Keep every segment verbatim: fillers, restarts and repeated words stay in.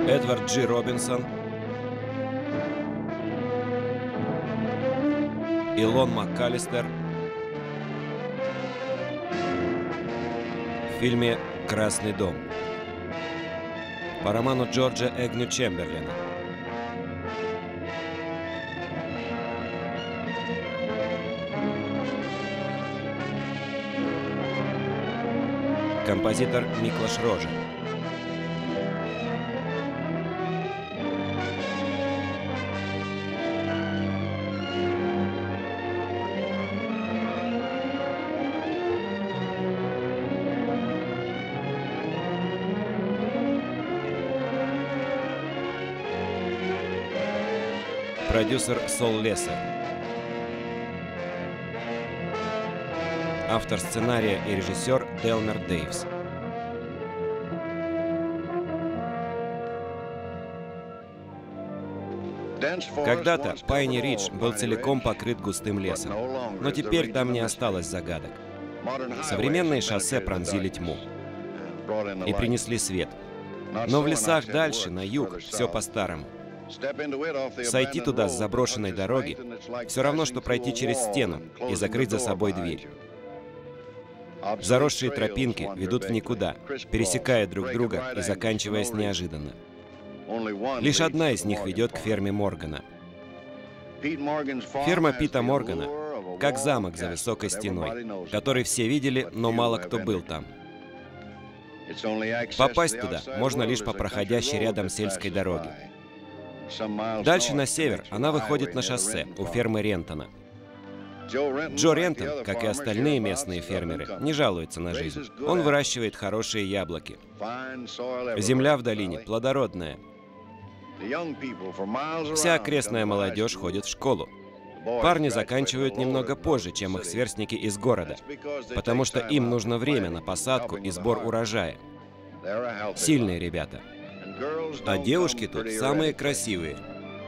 Эдвард Джи Робинсон, Илон МакКаллистер в фильме «Красный дом» по роману Джорджа Эгню Чемберлина. Композитор Миклош Рожер. Продюсер Сол Лессер. Автор сценария и режиссер Делмер Дейвс. Когда-то Пайни Ридж был целиком покрыт густым лесом, но теперь там не осталось загадок. Современные шоссе пронзили тьму и принесли свет. Но в лесах дальше, на юг, все по-старому. Сойти туда с заброшенной дороги — все равно, что пройти через стену и закрыть за собой дверь. Заросшие тропинки ведут в никуда, пересекая друг друга и заканчиваясь неожиданно. Лишь одна из них ведет к ферме Моргана. Ферма Пита Моргана — как замок за высокой стеной, который все видели, но мало кто был там. Попасть туда можно лишь по проходящей рядом сельской дороге. Дальше на север она выходит на шоссе у фермы Рентона. Джо Рентон, как и остальные местные фермеры, не жалуется на жизнь. Он выращивает хорошие яблоки. Земля в долине плодородная. Вся окрестная молодежь ходит в школу. Парни заканчивают немного позже, чем их сверстники из города, потому что им нужно время на посадку и сбор урожая. Сильные ребята. А девушки тут самые красивые.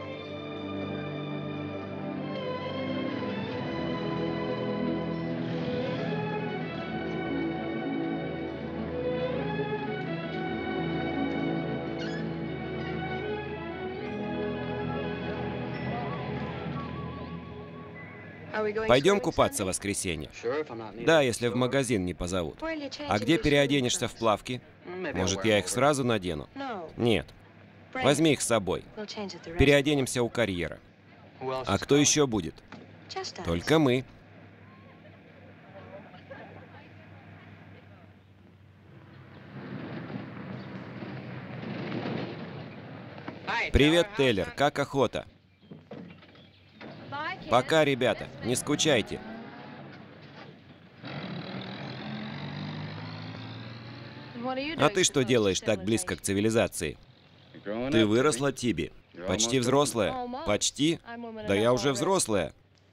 Пойдем купаться в воскресенье? Да, если в магазин не позовут. А где переоденешься в плавки? Может, я их сразу надену? Нет. Возьми их с собой. Переоденемся у карьера. А кто еще будет? Только мы. Привет, Тейлор. Как охота? Пока, ребята. Не скучайте. А ты что делаешь так близко к цивилизации? Ты выросла, Тиби? Почти взрослая? Почти? Да я уже взрослая.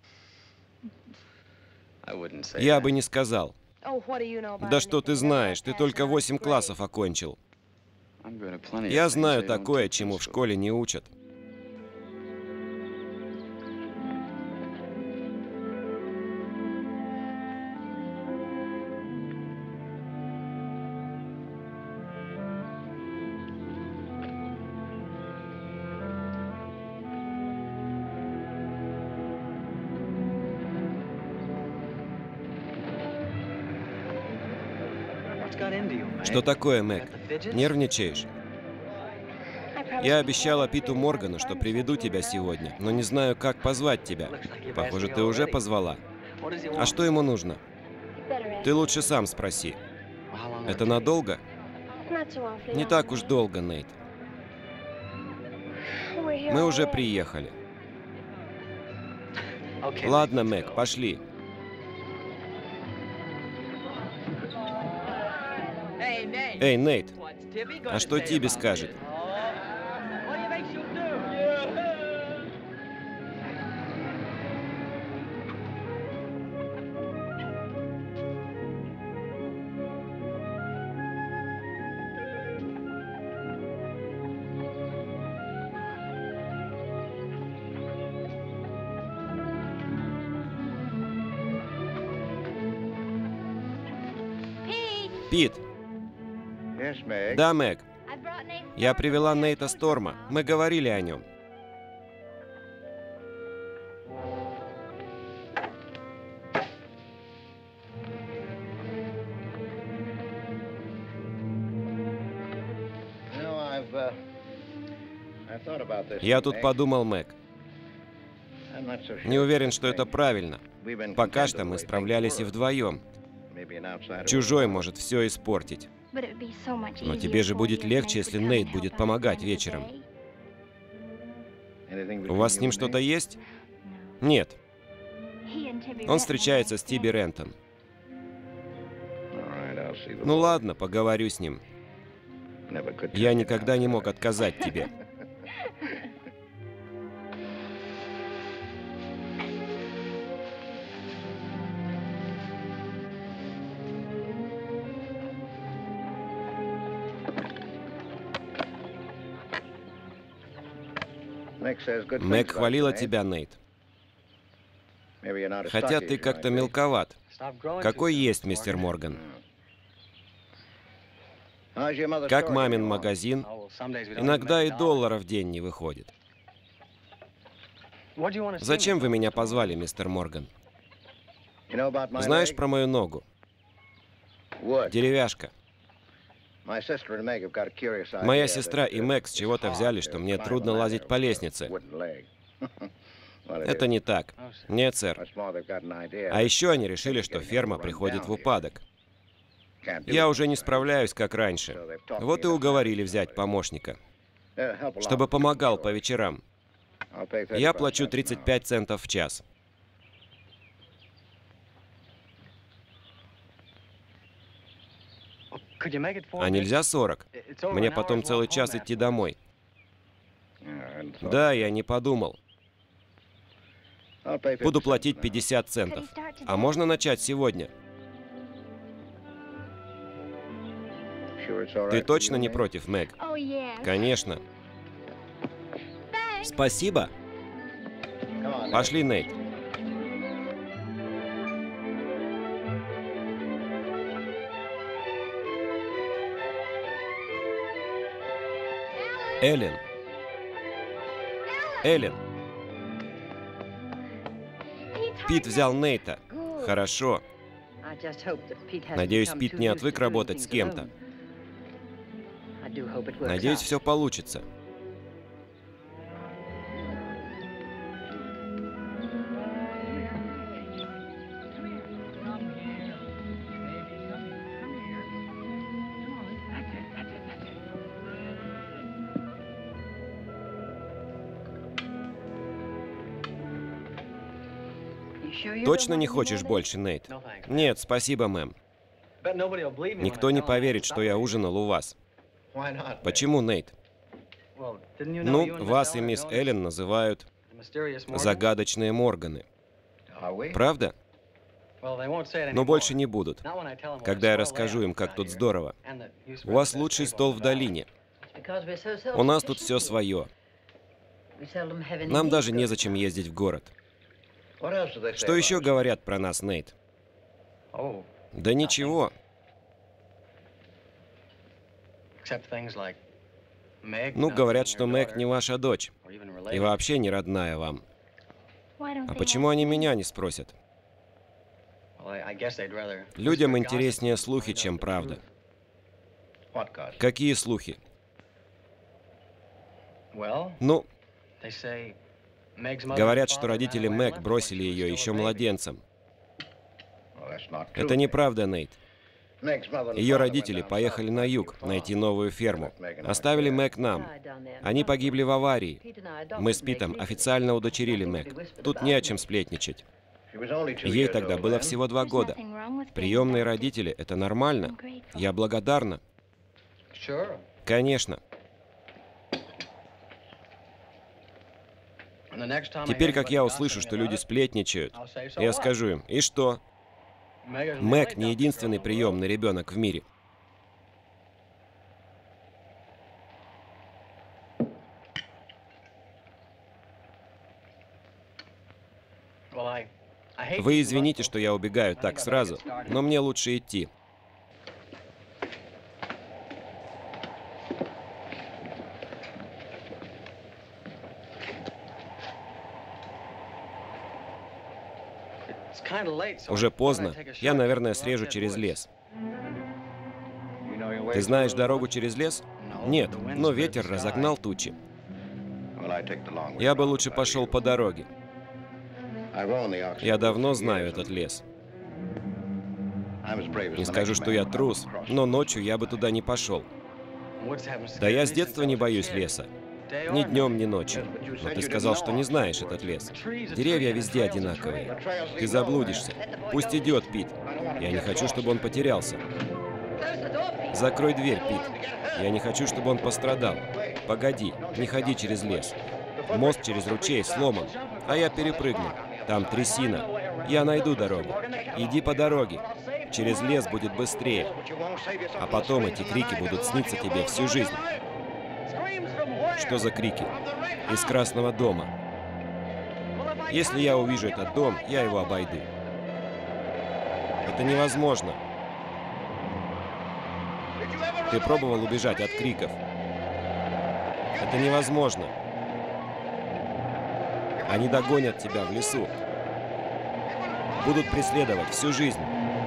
Я бы не сказал. Да что ты знаешь? Ты только восемь классов окончил. Я знаю такое, чему в школе не учат. Что такое, Мэг? Нервничаешь? Я обещала Питу Моргану, что приведу тебя сегодня, но не знаю, как позвать тебя. Похоже, ты уже позвала. А что ему нужно? Ты лучше сам спроси. Это надолго? Не так уж долго, Нейт. Мы уже приехали. Ладно, Мэг, пошли. Эй, Нейт, а что Тиби скажет? Пит. Да, Мэг. Я привела Нейта Сторма. Мы говорили о нем. Я тут подумал, Мэг. Не уверен, что это правильно. Пока что мы справлялись и вдвоем. Чужой может все испортить. Но тебе же будет легче, если Нейт будет помогать вечером. У вас с ним что-то есть? Нет. Он встречается с Тиби Рентон. Ну ладно, поговорю с ним. Я никогда не мог отказать тебе. Мэг хвалила тебя, Нейт. Хотя ты как-то мелковат. Какой есть, мистер Морган? Как мамин магазин? Иногда и доллара в день не выходит. Зачем вы меня позвали, мистер Морган? Знаешь про мою ногу? Деревяшка. Моя сестра и Мэг с чего-то взяли, что мне трудно лазить по лестнице. Это не так. Нет, сэр. А еще они решили, что ферма приходит в упадок. Я уже не справляюсь, как раньше. Вот и уговорили взять помощника, чтобы помогал по вечерам. Я плачу тридцать пять центов в час. А нельзя сорок? Мне потом целый час идти домой. Да, я не подумал. Буду платить пятьдесят центов. А можно начать сегодня? Ты точно не против, Мэг? Конечно. Спасибо. Пошли, Нейт. Эллен. Эллен. Пит взял Нейта. Хорошо. Надеюсь, Пит не отвык работать с кем-то. Надеюсь, все получится. Точно не хочешь больше, Нейт? Нет, спасибо, мэм. Никто не поверит, что я ужинал у вас. Почему, Нейт? Ну, вас и мисс Эллен называют загадочные Морганы. Правда? Но больше не будут, когда я расскажу им, как тут здорово. У вас лучший стол в долине. У нас тут все свое. Нам даже незачем ездить в город. Что еще говорят про нас, Нейт? Да ничего. Ну, говорят, что Мэг не ваша дочь. И вообще не родная вам. А почему они меня не спросят? Людям интереснее слухи, чем правда. Какие слухи? Ну, говорят, что родители Мэг бросили ее еще младенцем. Это неправда, Нейт. Ее родители поехали на юг найти новую ферму. Оставили Мэг нам. Они погибли в аварии. Мы с Питом официально удочерили Мэг. Тут не о чем сплетничать. Ей тогда было всего два года. Приемные родители — это нормально. Я благодарна. Конечно. Теперь, как я услышу, что люди сплетничают, я скажу им: и что? Мэг не единственный приемный ребенок в мире. Вы извините, что я убегаю так сразу, но мне лучше идти. Уже поздно. Я, наверное, срежу через лес. Ты знаешь дорогу через лес? Нет, но ветер разогнал тучи. Я бы лучше пошел по дороге. Я давно знаю этот лес. Не скажу, что я трус, но ночью я бы туда не пошел. Да я с детства не боюсь леса. Ни днем, ни ночью. Но ты сказал, что не знаешь этот лес. Деревья везде одинаковые. Ты заблудишься. Пусть идет, Пит. Я не хочу, чтобы он потерялся. Закрой дверь, Пит. Я не хочу, чтобы он пострадал. Погоди, не ходи через лес. Мост через ручей сломан, а я перепрыгну. Там трясина. Я найду дорогу. Иди по дороге. Через лес будет быстрее. А потом эти крики будут сниться тебе всю жизнь. Что за крики? Из Красного дома. Если я увижу этот дом, я его обойду. Это невозможно. Ты пробовал убежать от криков? Это невозможно. Они догонят тебя в лесу. Будут преследовать всю жизнь.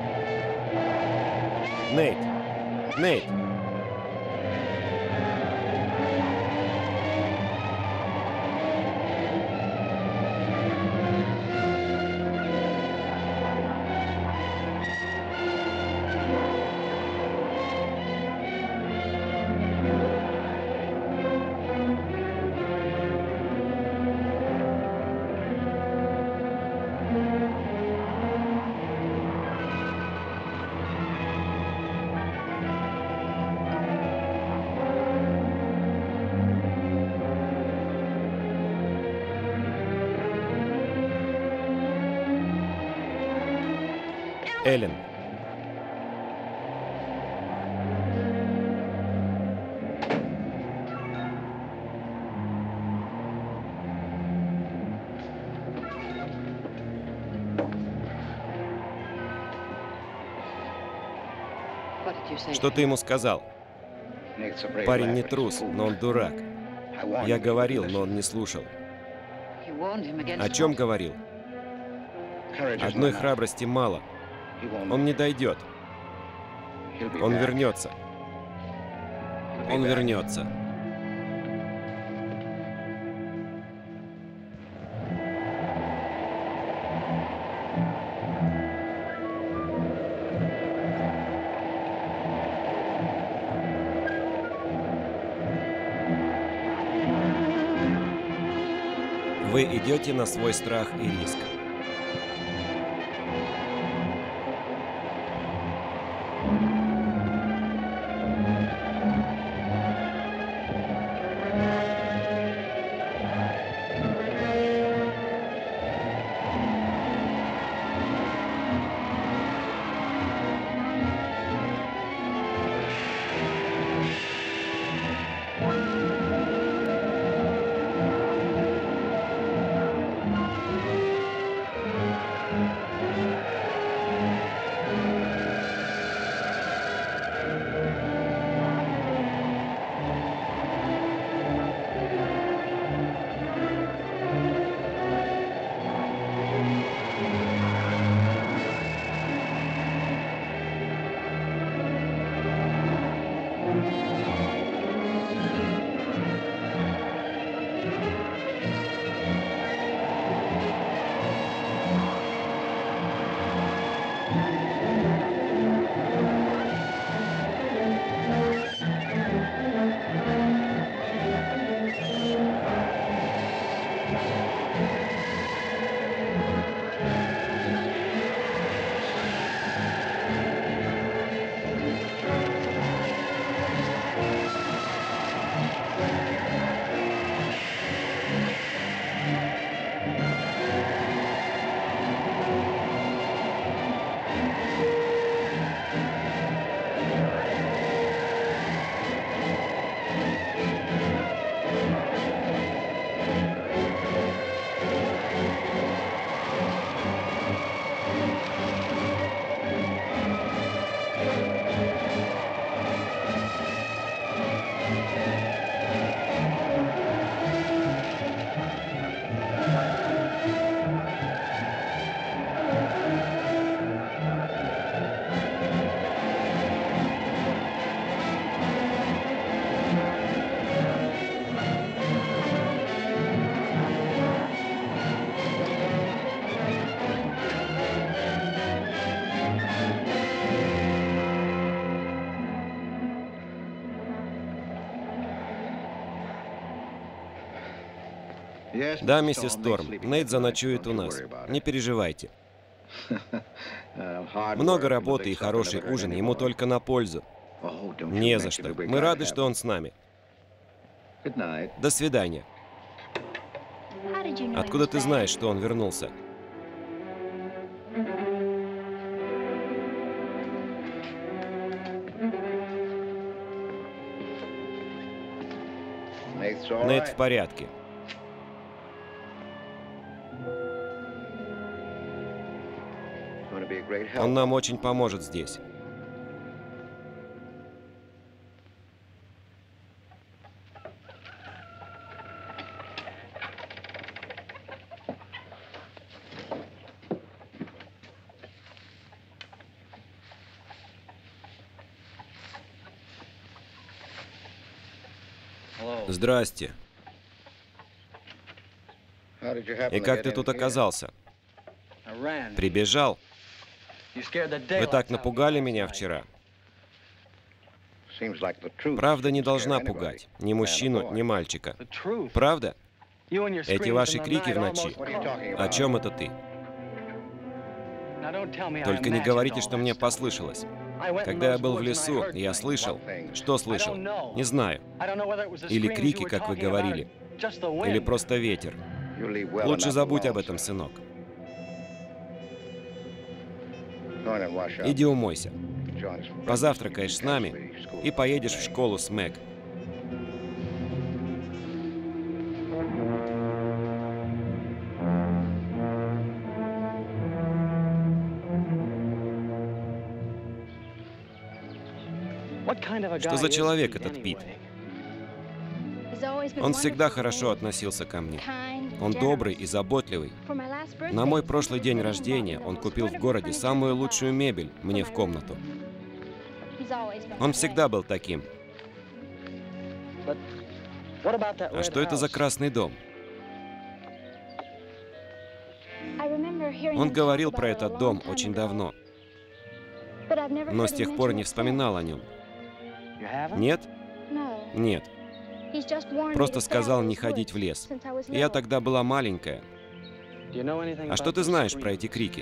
Нейт! Нейт! Эллен. Что ты ему сказал? Парень не трус, но он дурак. Я говорил, но он не слушал. О чем говорил? Одной храбрости мало. Он не дойдет. Он вернется. Он вернется. Вы идете на свой страх и риск. Да, миссис Торм, Нейт заночует у нас. Не переживайте. Много работы и хороший ужин ему только на пользу. Не за что. Мы рады, что он с нами. До свидания. Откуда ты знаешь, что он вернулся? Нейт в порядке. Он нам очень поможет здесь. Здрасте. И как ты тут оказался? Прибежал. Вы так напугали меня вчера. Правда не должна пугать ни мужчину, ни мальчика. Правда? Эти ваши крики в ночи. О чем это ты? Только не говорите, что мне послышалось. Когда я был в лесу, я слышал. Что слышал? Не знаю. Или крики, как вы говорили. Или просто ветер. Лучше забудь об этом, сынок. Иди умойся. Позавтракаешь с нами и поедешь в школу с Мэг. Что за человек этот Пит? Он всегда хорошо относился ко мне. Он добрый и заботливый. На мой прошлый день рождения он купил в городе самую лучшую мебель мне в комнату. Он всегда был таким. А что это за красный дом? Он говорил про этот дом очень давно, но с тех пор не вспоминал о нем. Нет? Нет. Просто сказал не ходить в лес. Я тогда была маленькая. А что ты знаешь про эти крики?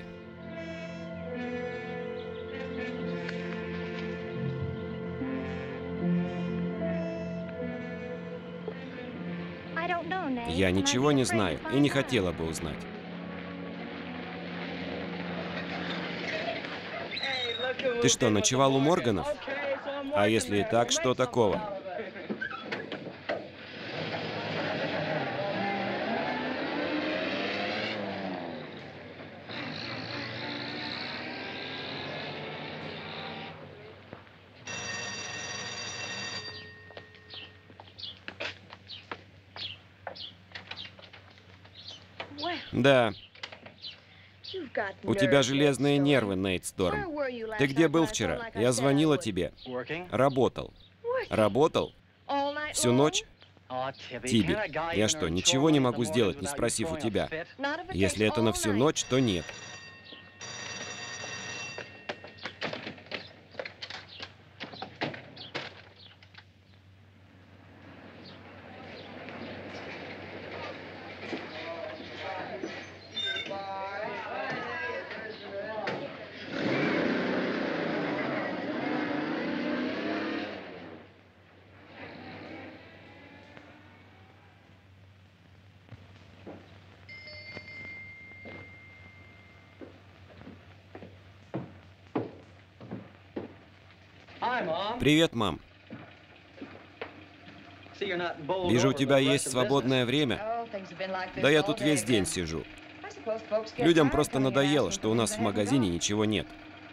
Я ничего не знаю и не хотела бы узнать. Ты что, ночевал у Морганов? А если и так, что такого? Да. У тебя железные нервы, Нейт Сторм. Ты где был вчера? Я звонила тебе. Работал. Работал? Всю ночь? Тиби, я что, ничего не могу сделать, не спросив у тебя? Если это на всю ночь, то нет. Привет, мам. Вижу, у тебя есть свободное время. Да я тут весь день сижу. Людям просто надоело, что у нас в магазине ничего нет.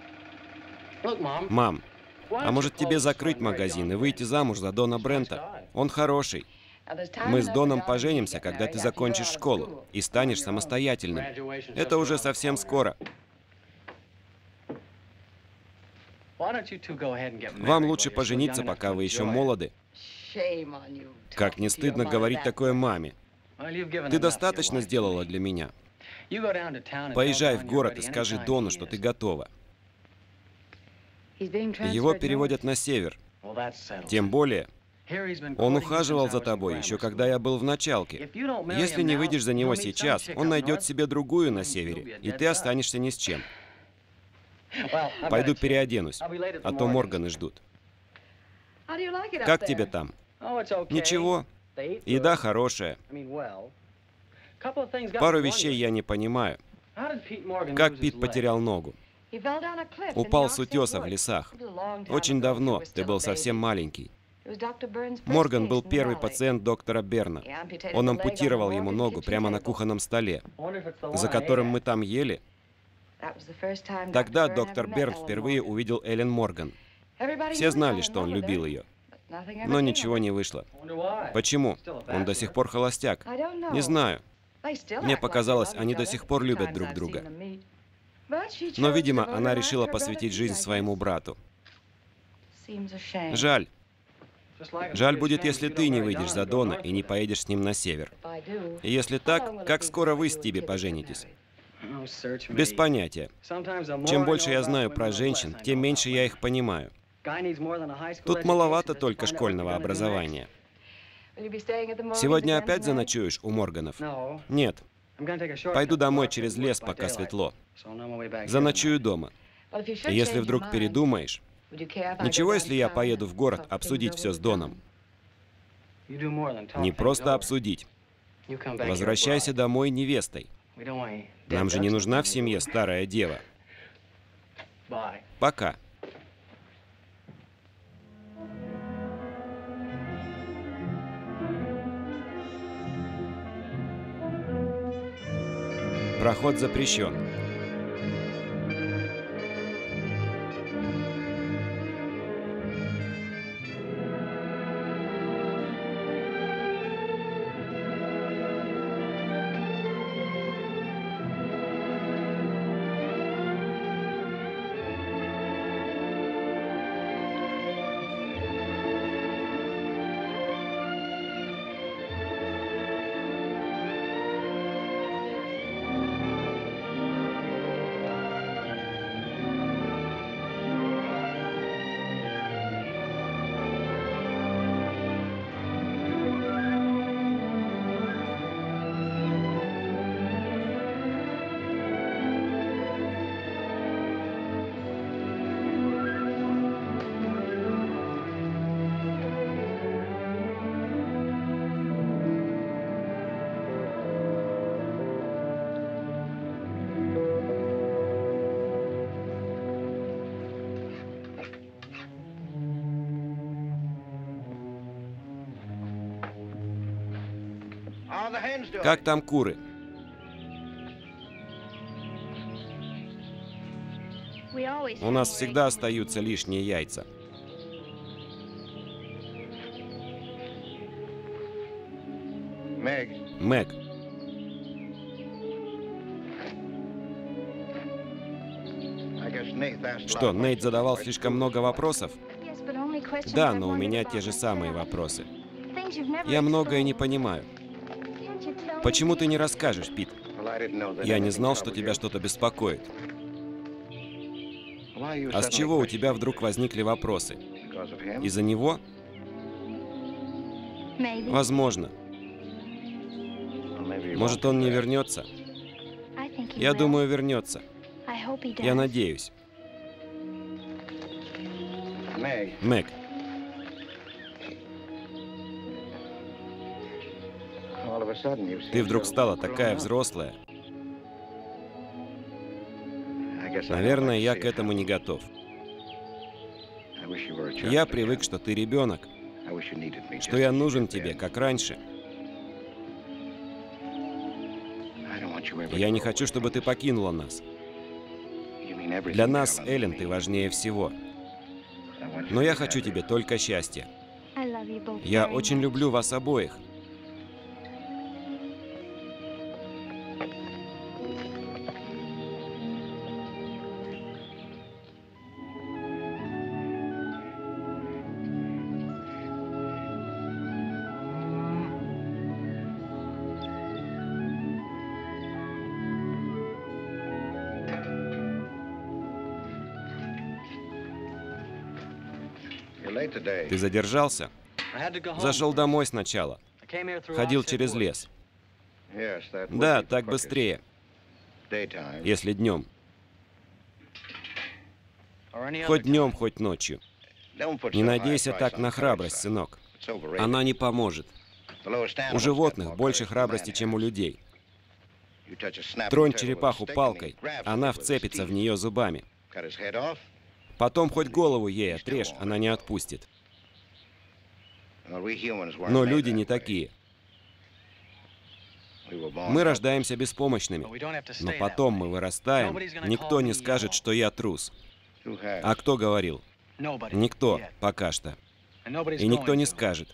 Мам, а может тебе закрыть магазин и выйти замуж за Дона Брента? Он хороший. Мы с Доном поженимся, когда ты закончишь школу и станешь самостоятельным. Это уже совсем скоро. Вам лучше пожениться, пока вы еще молоды. Как не стыдно говорить такое маме. Ты достаточно сделала для меня. Поезжай в город и скажи Дону, что ты готова. Его переводят на север. Тем более, Он ухаживал за тобой еще когда я был в началке. Если не выйдешь за него сейчас, он найдет себе другую на севере, и ты останешься ни с чем. Пойду переоденусь, а то Морганы ждут. Как тебе там? Ничего. Еда хорошая. Пару вещей я не понимаю. Как Пит потерял ногу? Упал с утеса в лесах. Очень давно, ты был совсем маленький. Морган был первый пациент доктора Берна. Он ампутировал ему ногу прямо на кухонном столе, за которым мы там ели. Тогда доктор Берн впервые увидел Эллен Морган. Все знали, что он любил ее. Но ничего не вышло. Почему? Он до сих пор холостяк. Не знаю. Мне показалось, они до сих пор любят друг друга. Но, видимо, она решила посвятить жизнь своему брату. Жаль. Жаль будет, если ты не выйдешь за Дона и не поедешь с ним на север. И если так, как скоро вы с Тиби поженитесь? Без понятия. Чем больше я знаю про женщин, тем меньше я их понимаю. Тут маловато только школьного образования. Сегодня опять заночуешь у Морганов? Нет. Пойду домой через лес, пока светло. Заночую дома. И если вдруг передумаешь, ничего, если я поеду в город обсудить все с Доном? Не просто обсудить. Возвращайся домой невестой. Нам же не нужна в семье старая дева. Пока. Проход запрещен. Как там куры? У нас всегда остаются лишние яйца. Мэг. Что, Нейт задавал слишком много вопросов? Да, но у меня те же самые вопросы. Я многое не понимаю. Почему ты не расскажешь, Пит? Я не знал, что тебя что-то беспокоит. А с чего у тебя вдруг возникли вопросы? Из-за него? Возможно. Может, он не вернется? Я думаю, вернется. Я надеюсь. Мэг. Ты вдруг стала такая взрослая. Наверное, я к этому не готов. Я привык, что ты ребенок, что я нужен тебе, как раньше. Я не хочу, чтобы ты покинула нас. Для нас, Эллен, ты важнее всего. Но я хочу тебе только счастья. Я очень люблю вас обоих. Ты задержался? Зашел домой сначала. Ходил через лес. Да, так быстрее, если днем. Хоть днем, хоть ночью. Не надейся так на храбрость, сынок. Она не поможет. У животных больше храбрости, чем у людей. Тронь черепаху палкой, она вцепится в нее зубами. Потом хоть голову ей отрежь, она не отпустит. Но люди не такие. Мы рождаемся беспомощными, но потом мы вырастаем, никто не скажет, что я трус. А кто говорил? Никто, пока что. И никто не скажет.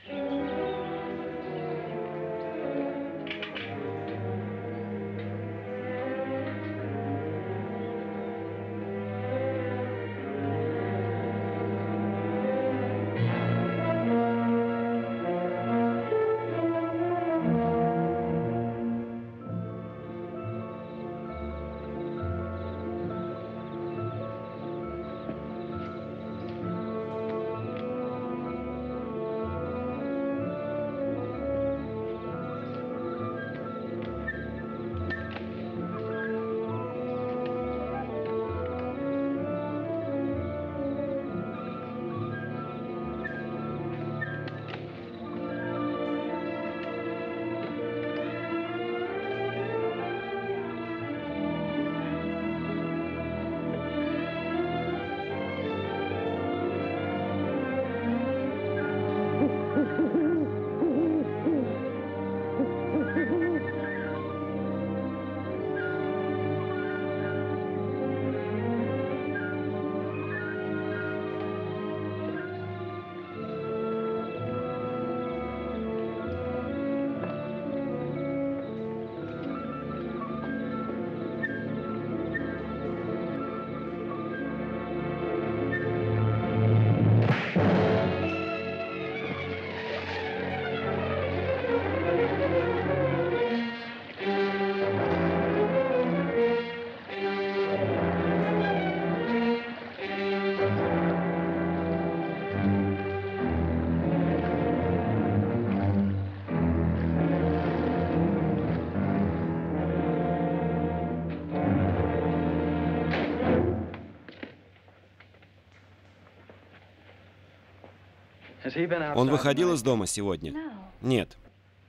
Он выходил из дома сегодня? Нет.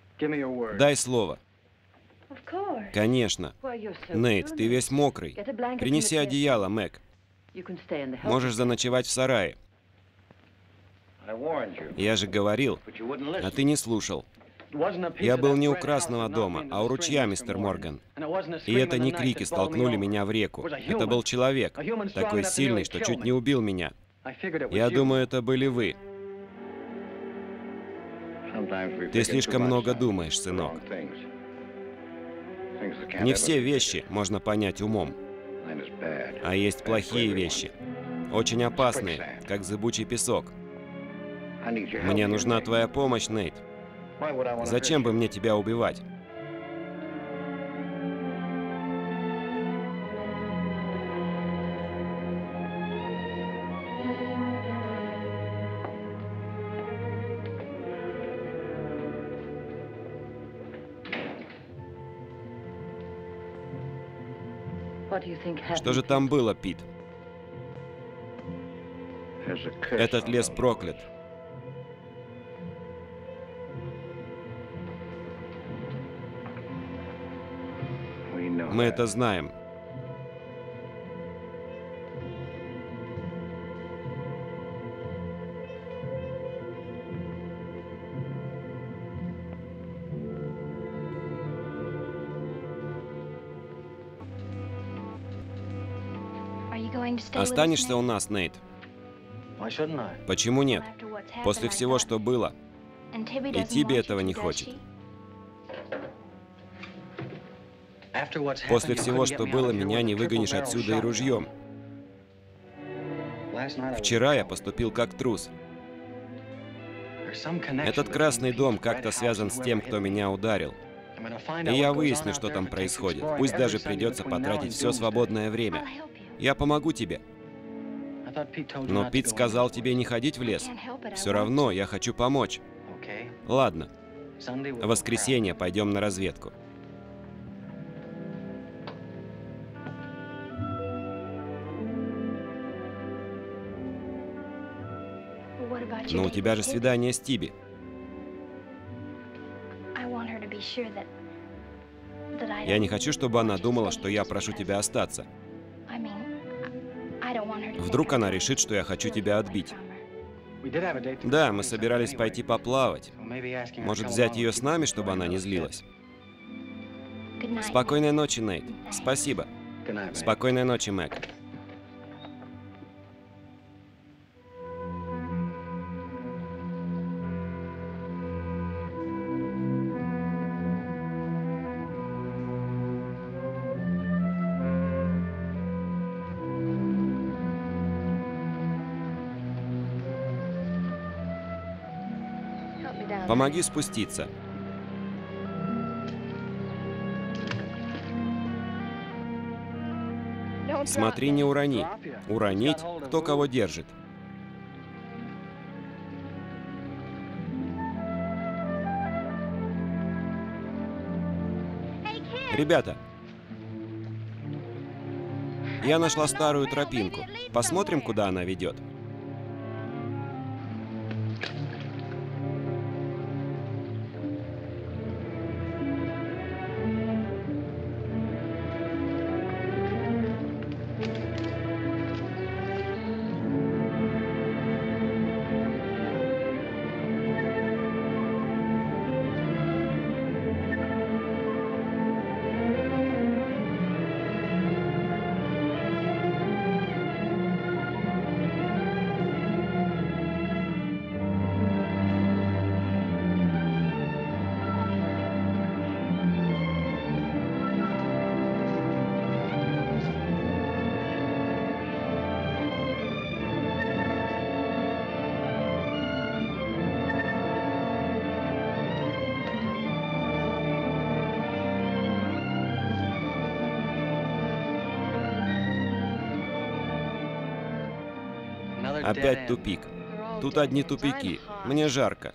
Дай слово. Конечно. Нейт, ты весь мокрый. Принеси одеяло, Мэг. Можешь заночевать в сарае. Я же говорил, а ты не слушал. Я был не у Красного дома, а у ручья, мистер Морган. И это не крики столкнули меня в реку. Это был человек, такой сильный, что чуть не убил меня. Я думаю, это были вы. Ты слишком много думаешь, сынок. Не все вещи можно понять умом. А есть плохие вещи. Очень опасные, как зыбучий песок. Мне нужна твоя помощь, Нейт. Зачем бы мне тебя убивать? Что же там было, Пит? Этот лес проклят. Мы это знаем. Останешься у нас, Нейт? Почему нет? После всего, что было. И Тиби этого не хочет. После всего, что было, меня не выгонишь отсюда и ружьем. Вчера я поступил как трус. Этот красный дом как-то связан с тем, кто меня ударил. И я выясню, что там происходит. Пусть даже придется потратить все свободное время. Я помогу тебе. Но Пит сказал тебе не ходить в лес. Все равно я хочу помочь. Ладно. В воскресенье пойдем на разведку. Но у тебя же свидание с Тиби. Я не хочу, чтобы она думала, что я прошу тебя остаться. Вдруг она решит, что я хочу тебя отбить. Да, мы собирались пойти поплавать. Может, взять ее с нами, чтобы она не злилась? Спокойной ночи, Нейт. Спасибо. Спокойной ночи, Мэг. Помоги спуститься. Смотри, не урони. Уронить, кто кого держит. Ребята, я нашла старую тропинку. Посмотрим, куда она ведет. Опять тупик. Тут одни тупики. Мне жарко.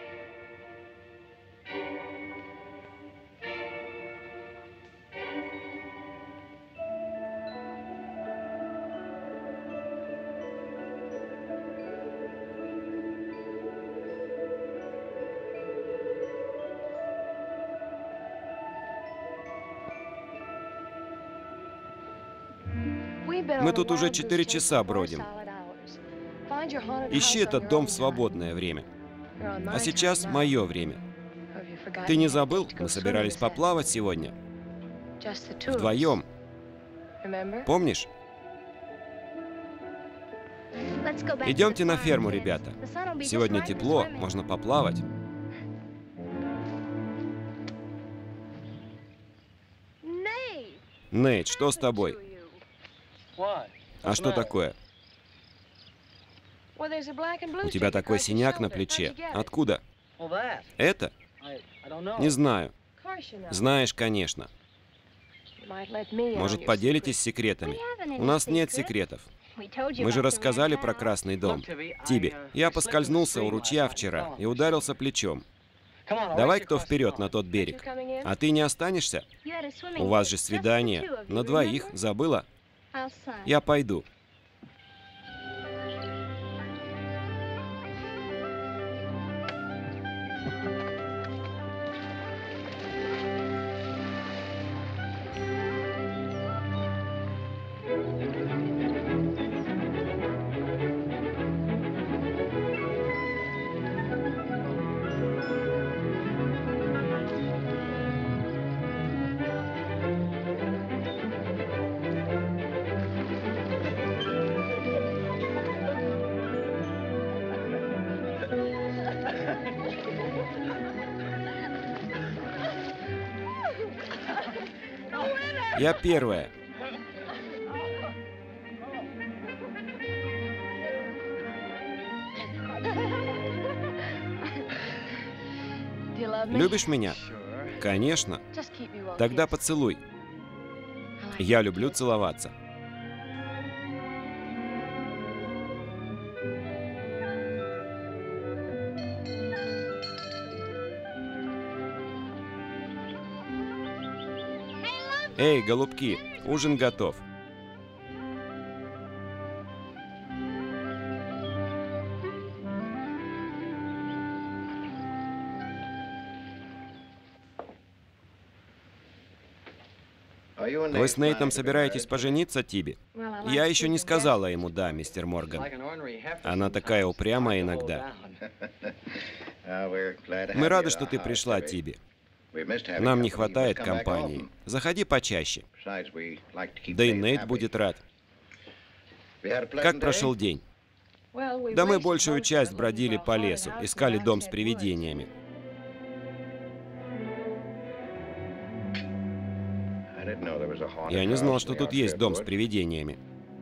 Мы тут уже четыре часа бродим. Ищи этот дом в свободное время. А сейчас мое время. Ты не забыл? Мы собирались поплавать сегодня. Вдвоем. Помнишь? Идемте на ферму, ребята. Сегодня тепло, можно поплавать. Нейт, что с тобой? А что такое? У тебя такой синяк на плече. Откуда? Это? Не знаю. Знаешь, конечно. Может, поделитесь секретами? У нас нет секретов. Мы же рассказали про Красный дом. Тиби, я поскользнулся у ручья вчера и ударился плечом. Давай кто вперед на тот берег. А ты не останешься? У вас же свидание. На двоих. Забыла? Я пойду. Я первая. Любишь меня? Конечно. Тогда поцелуй. Я люблю целоваться. Эй, голубки, ужин готов. Вы с Нейтом собираетесь пожениться, Тиби? Я еще не сказала ему «да», мистер Морган. Она такая упрямая иногда. Мы рады, что ты пришла, Тиби. Нам не хватает компании. Заходи почаще. Да и Нейт будет рад. Как прошел день? Да мы большую часть бродили по лесу, искали дом с привидениями. Я не знал, что тут есть дом с привидениями.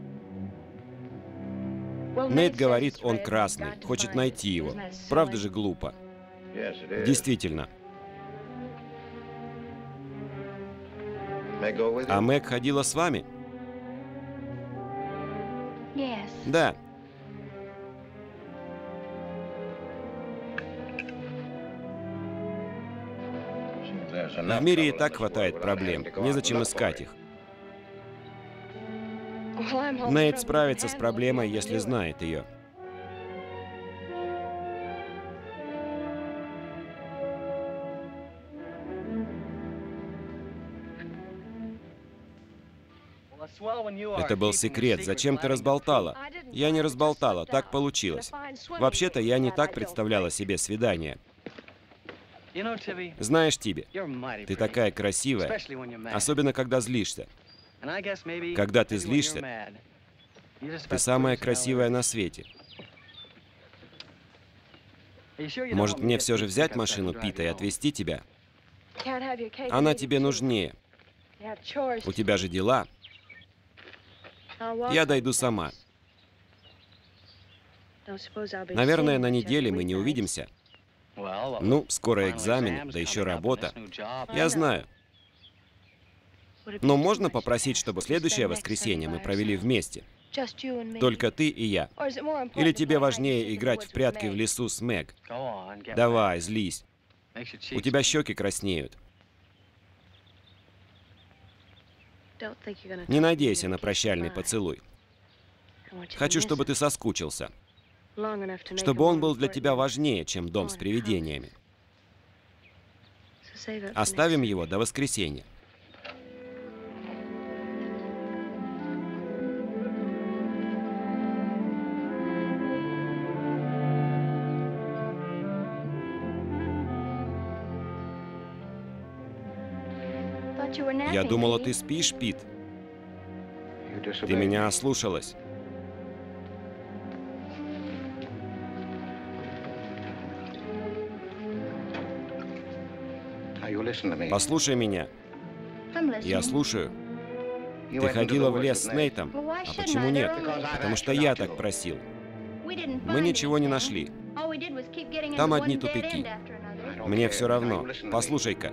Нейт говорит, он красный, хочет найти его. Правда же глупо? Действительно. А Мэг ходила с вами? Да. В мире и так хватает проблем, незачем искать их. Нейт справится с проблемой, если знает ее. Это был секрет. Зачем ты разболтала? Я не разболтала, так получилось. Вообще-то я не так представляла себе свидание. Знаешь, Тиби, ты такая красивая, особенно когда злишься. Когда ты злишься, ты самая красивая на свете. Может, мне все же взять машину Пита и отвезти тебя? Она тебе нужнее. У тебя же дела. Я дойду сама. Наверное, на неделе мы не увидимся. Ну, скоро экзамен, да еще работа. Я знаю. Но можно попросить, чтобы следующее воскресенье мы провели вместе? Только ты и я. Или тебе важнее играть в прятки в лесу с Мэг? Давай, злись. У тебя щеки краснеют. Не надейся на прощальный поцелуй. Хочу, чтобы ты соскучился. Чтобы он был для тебя важнее, чем дом с привидениями. Оставим его до воскресенья. Я думала, ты спишь, Пит. Ты меня ослушалась. Послушай меня. Я слушаю. Ты ходила в лес с Нейтом. А почему нет? Потому что я так просил. Мы ничего не нашли. Там одни тупики. Мне все равно. Послушай-ка.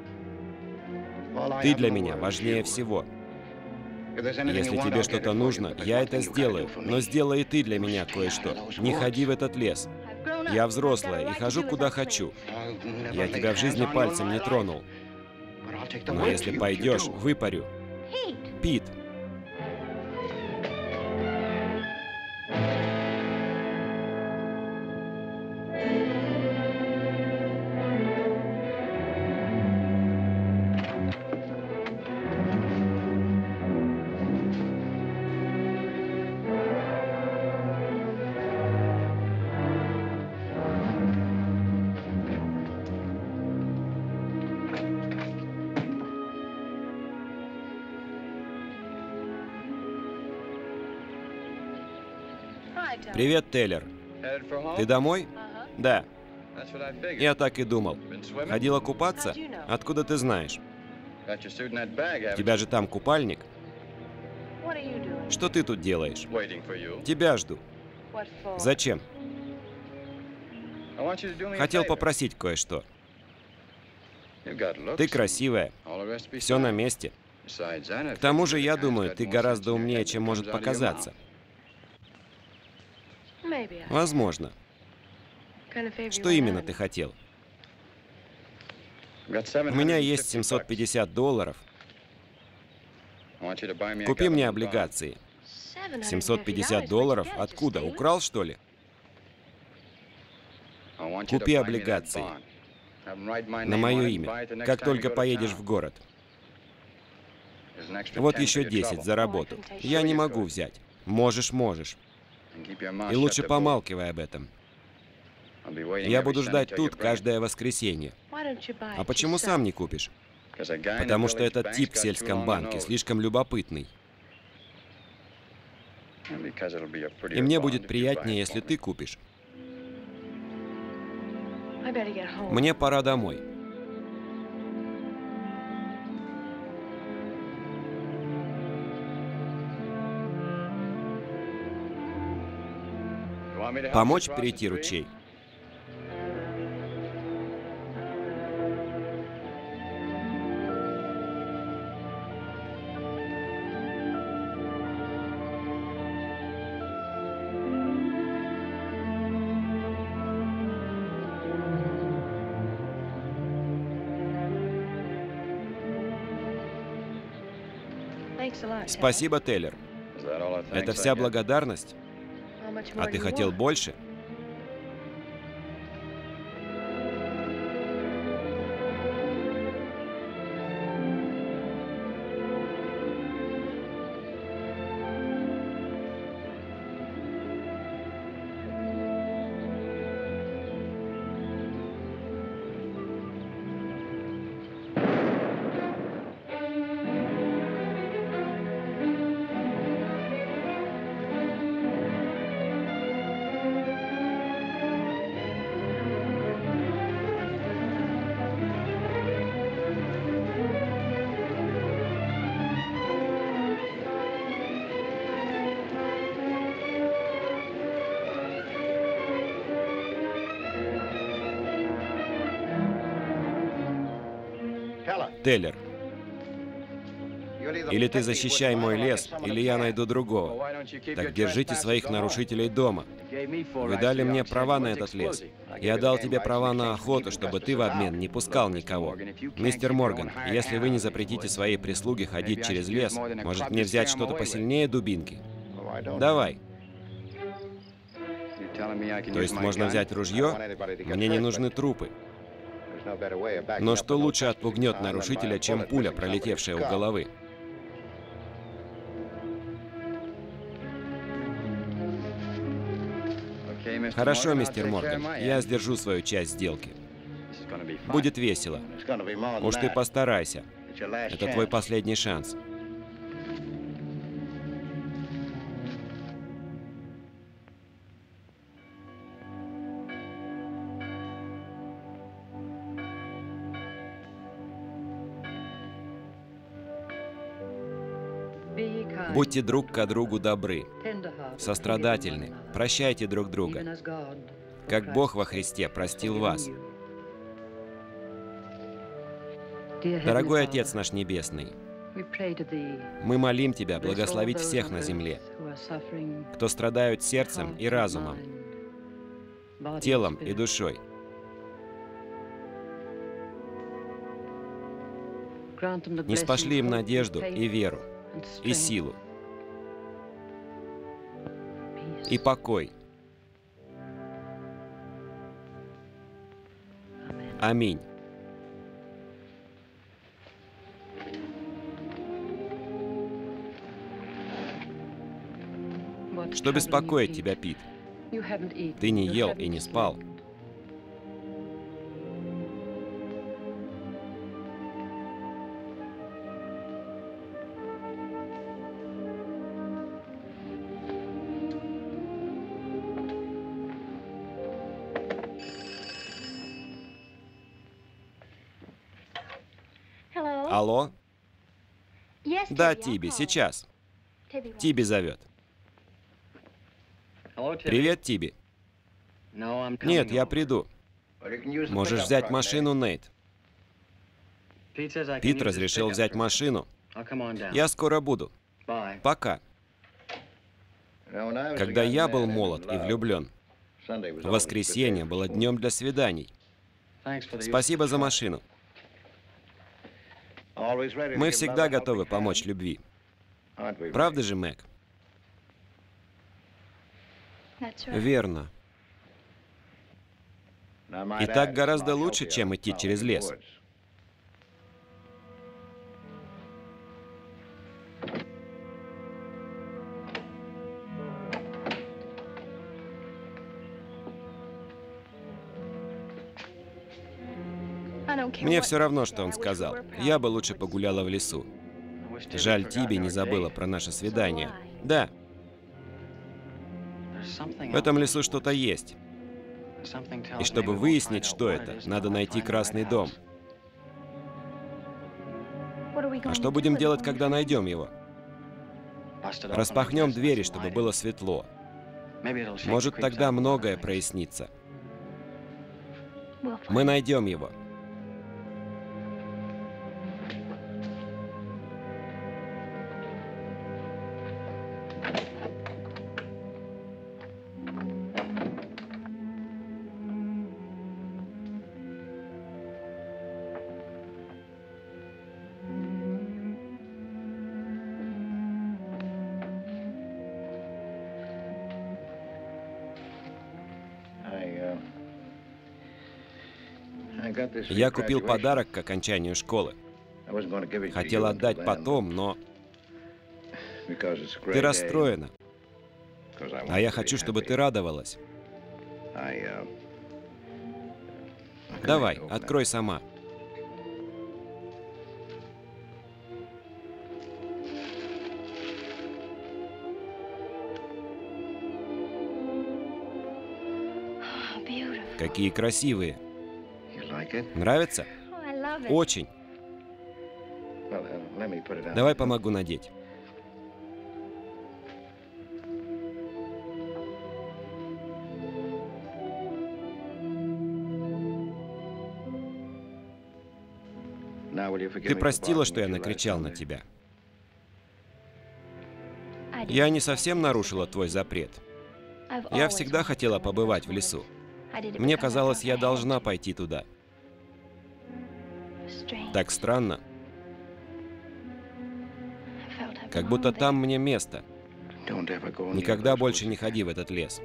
Ты для меня важнее всего. Если тебе что-то нужно, я это сделаю. Но сделай и ты для меня кое-что. Не ходи в этот лес. Я взрослая и хожу куда хочу. Я тебя в жизни пальцем не тронул. Но если пойдешь, выпарю. Пит. Привет, Тейлор. Ты домой? Да. Я так и думал. Ходила купаться? Откуда ты знаешь? У тебя же там купальник. Что ты тут делаешь? Тебя жду. Зачем? Хотел попросить кое-что. Ты красивая. Все на месте. К тому же, я думаю, ты гораздо умнее, чем может показаться. Возможно. Что именно ты хотел? У меня есть семьсот пятьдесят долларов. Купи мне облигации. семьсот пятьдесят долларов? Откуда? Украл, что ли? Купи облигации. На мое имя. Как только поедешь в город. Вот еще десять за работу. Я не могу взять. Можешь, можешь. И лучше помалкивай об этом. Я буду ждать тут каждое воскресенье. А почему сам не купишь? Потому что этот тип в сельском банке слишком любопытный. И мне будет приятнее, если ты купишь. Мне пора домой. Помочь перейти ручей? Спасибо, Тейлор. Это вся благодарность? А ты хотел больше? Тейлор, или ты защищай мой лес, или я найду другого. Так держите своих нарушителей дома. Вы дали мне права на этот лес. Я дал тебе права на охоту, чтобы ты в обмен не пускал никого. Мистер Морган, если вы не запретите своей прислуге ходить через лес, может мне взять что-то посильнее дубинки? Давай. То есть можно взять ружье? Мне не нужны трупы. Но что лучше отпугнет нарушителя, чем пуля, пролетевшая у головы? Хорошо, мистер Морган, я сдержу свою часть сделки. Будет весело. Уж ты постарайся. Это твой последний шанс. Будьте друг к другу добры, сострадательны, прощайте друг друга, как Бог во Христе простил вас. Дорогой Отец наш Небесный, мы молим Тебя благословить всех на земле, кто страдают сердцем и разумом, телом и душой. Не спошли им надежду и веру, и силу, и покой. Аминь. Что беспокоит тебя, Пит? Ты не ел и не спал. Алло? Да, Тиби, сейчас. Тиби зовет. Привет, Тиби. Нет, я приду. Можешь взять машину, Нейт. Пит разрешил взять машину. Я скоро буду. Пока. Когда я был молод и влюблен, воскресенье было днем для свиданий. Спасибо за машину. Мы всегда готовы помочь любви. Правда же, Мэг? Верно. И так гораздо лучше, чем идти через лес. Мне все равно, что он сказал. Я бы лучше погуляла в лесу. Жаль, Тиби не забыла про наше свидание. Да, в этом лесу что-то есть. И чтобы выяснить, что это, надо найти Красный дом. А что будем делать, когда найдем его? Распахнем двери, чтобы было светло. Может, тогда многое прояснится. Мы найдем его. Я купил подарок к окончанию школы. Хотел отдать потом, но ты расстроена. А я хочу, чтобы ты радовалась. Давай, открой сама. Какие красивые. Нравится? Очень. Давай помогу надеть. Ты простила, что я накричал на тебя? Я не совсем нарушила твой запрет. Я всегда хотела побывать в лесу. Мне казалось, я должна пойти туда. Так странно. Как будто там мне место. Никогда больше не ходи в этот лес.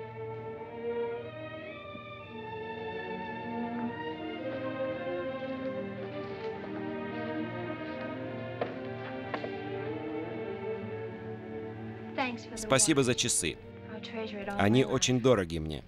Спасибо за часы. Они очень дороги мне.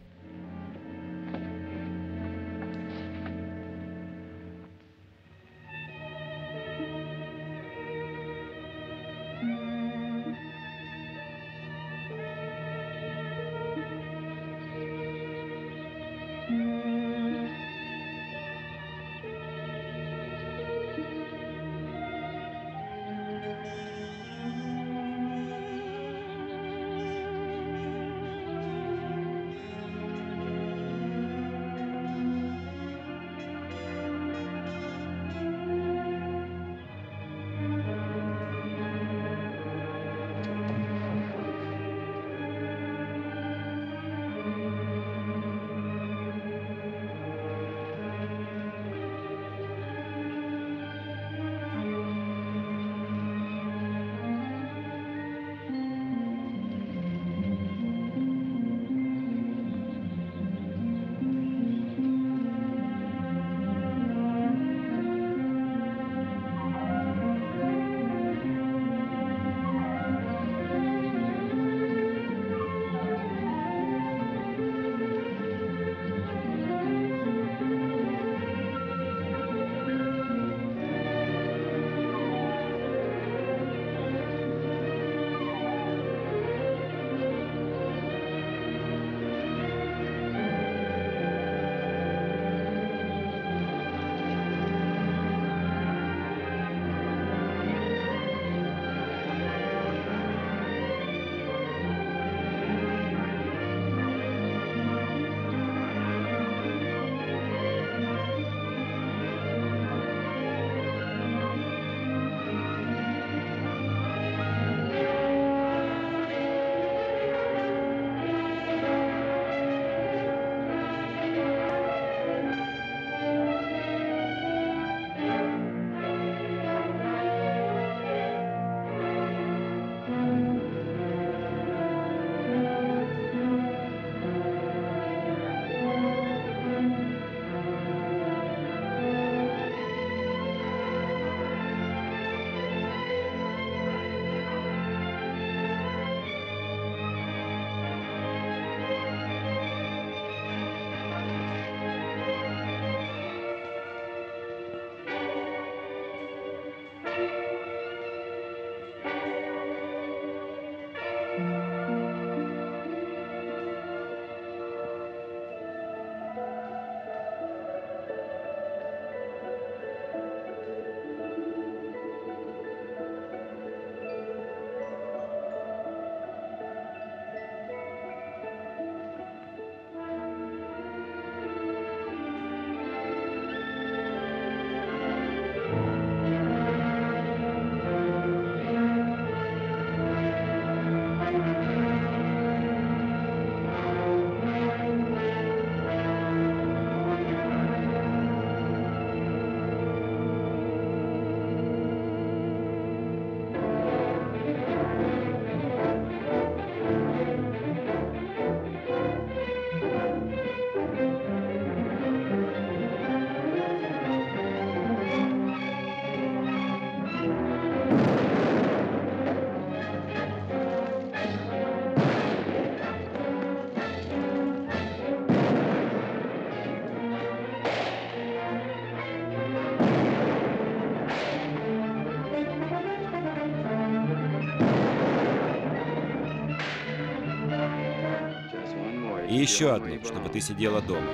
И еще одну, чтобы ты сидела дома.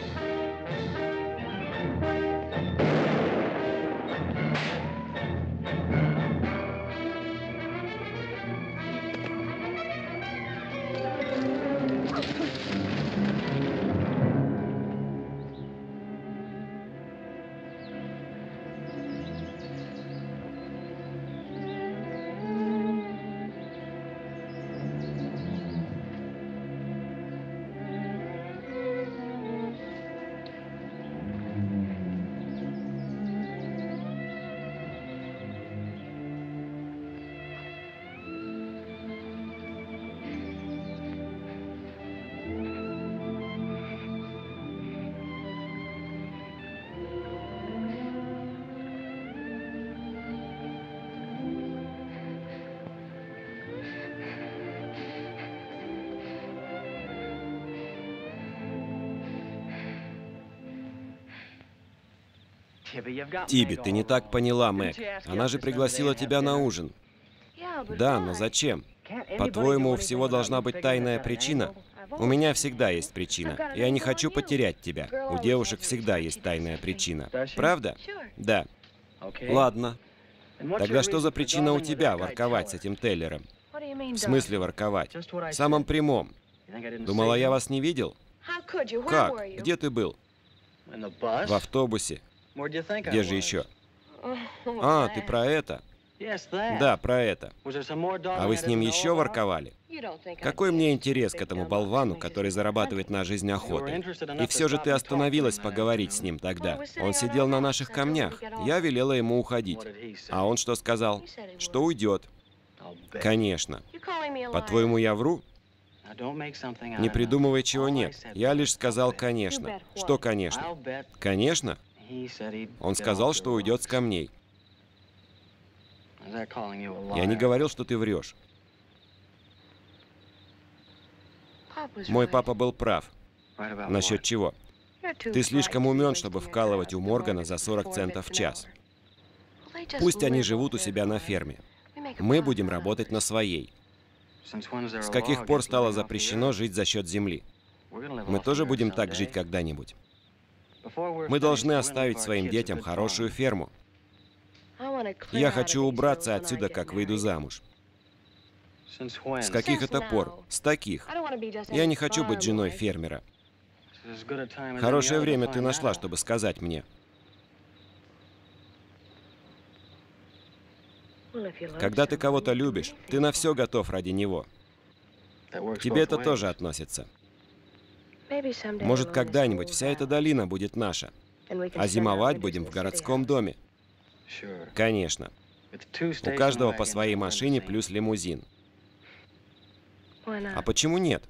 Тиби, ты не так поняла, Мэг. Она же пригласила тебя на ужин. Да, но зачем? По-твоему, у всего должна быть тайная причина? У меня всегда есть причина. Я не хочу потерять тебя. У девушек всегда есть тайная причина. Правда? Да. Ладно. Тогда что за причина у тебя ворковать с этим Теллером? В смысле ворковать? В самом прямом. Думала, я вас не видел? Как? Где ты был? В автобусе. Где же еще? А, ты про это? Да, про это. А вы с ним еще ворковали? Какой мне интерес к этому болвану, который зарабатывает на жизнь охотой? И все же ты остановилась поговорить с ним тогда. Он сидел на наших камнях. Я велела ему уходить. А он что сказал? Что уйдет. Конечно. По-твоему, я вру? Не придумывай, чего нет. Я лишь сказал «конечно». Что «конечно»? Конечно? Он сказал, что уйдет с камней. Я не говорил, что ты врешь. Мой папа был прав. Насчет чего? Ты слишком умен, чтобы вкалывать у Моргана за сорок центов в час. Пусть они живут у себя на ферме. Мы будем работать на своей. С каких пор стало запрещено жить за счет земли? Мы тоже будем так жить когда-нибудь. Мы должны оставить своим детям хорошую ферму. Я хочу убраться отсюда, как выйду замуж. С каких это пор? С таких. Я не хочу быть женой фермера. Хорошее время ты нашла, чтобы сказать мне. Когда ты кого-то любишь, ты на все готов ради него. К тебе это тоже относится. Может, когда-нибудь вся эта долина будет наша, а зимовать будем в городском доме. Конечно. У каждого по своей машине плюс лимузин. А почему нет?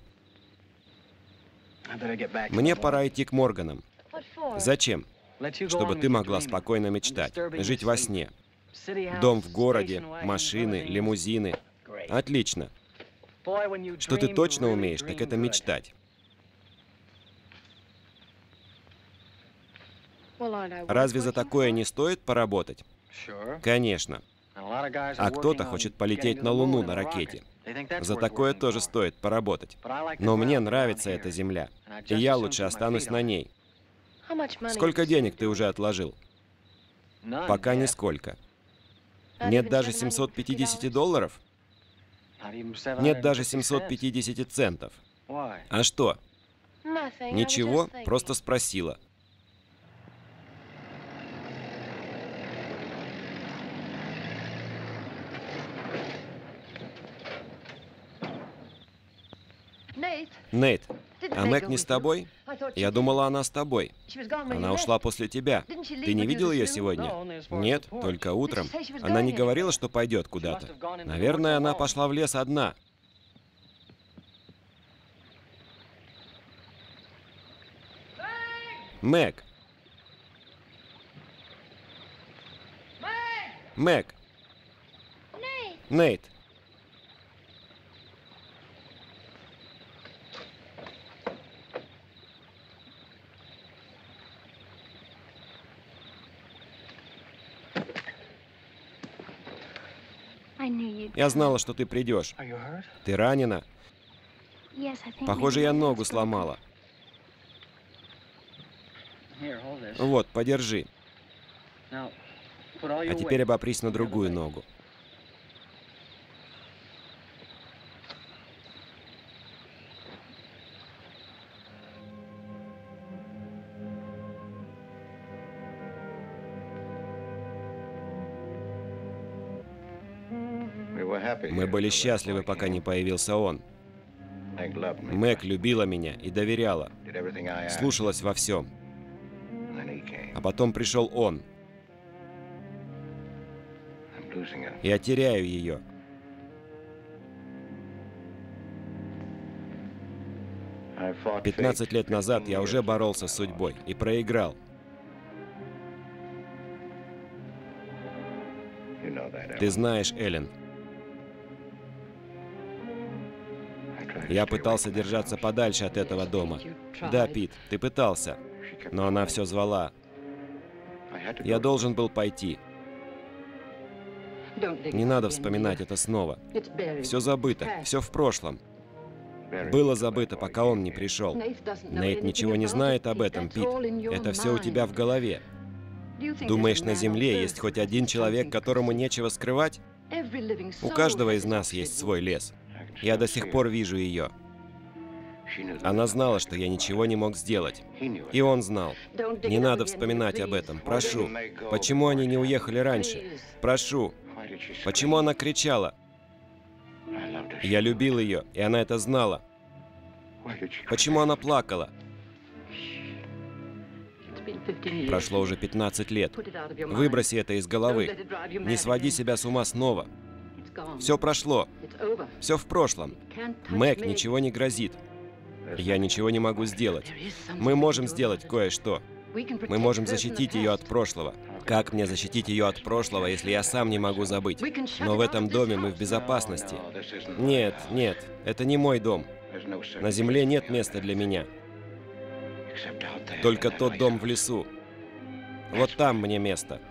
Мне пора идти к Морганам. Зачем? Чтобы ты могла спокойно мечтать, жить во сне. Дом в городе, машины, лимузины. Отлично. Что ты точно умеешь, так это мечтать. Разве за такое не стоит поработать? Конечно. А кто-то хочет полететь на Луну на ракете. За такое тоже стоит поработать. Но мне нравится эта земля, и я лучше останусь на ней. Сколько денег ты уже отложил? Пока нисколько. Нет даже семисот пятидесяти долларов? Нет даже семисот пятидесяти центов. А что? Ничего, просто спросила. Нейт, а Мэг не с тобой? Я думала, она с тобой. Она ушла после тебя. Ты не видел ее сегодня? Нет, только утром. Она не говорила, что пойдет куда-то. Наверное, она пошла в лес одна. Мэг! Мэг! Нейт! Я знала, что ты придешь. Ты ранена? Похоже, я ногу сломала. Вот, подержи. А теперь обопрись на другую ногу. Мы были счастливы, пока не появился он. Мэг любила меня и доверяла, слушалась во всем. А потом пришел он. Я теряю ее. Пятнадцать лет назад я уже боролся с судьбой и проиграл. Ты знаешь, Эллен. Я пытался держаться подальше от этого дома. Да, Пит, ты пытался. Но она все звала. Я должен был пойти. Не надо вспоминать это снова. Все забыто, все в прошлом. Было забыто, пока он не пришел. Нейт ничего не знает об этом, Пит. Это все у тебя в голове. Думаешь, на Земле есть хоть один человек, которому нечего скрывать? У каждого из нас есть свой лес. Я до сих пор вижу ее. Она знала, что я ничего не мог сделать. И он знал. Не надо вспоминать об этом. Прошу. Почему они не уехали раньше? Прошу. Почему она кричала? Я любил ее, и она это знала. Почему она плакала? Прошло уже пятнадцать лет. Выброси это из головы. Не своди себя с ума снова. Все прошло. Все в прошлом. Мэг ничего не грозит. Я ничего не могу сделать. Мы можем сделать кое-что. Мы можем защитить ее от прошлого. Как мне защитить ее от прошлого, если я сам не могу забыть? Но в этом доме мы в безопасности. Нет, нет, это не мой дом. На земле нет места для меня. Только тот дом в лесу. Вот там мне место.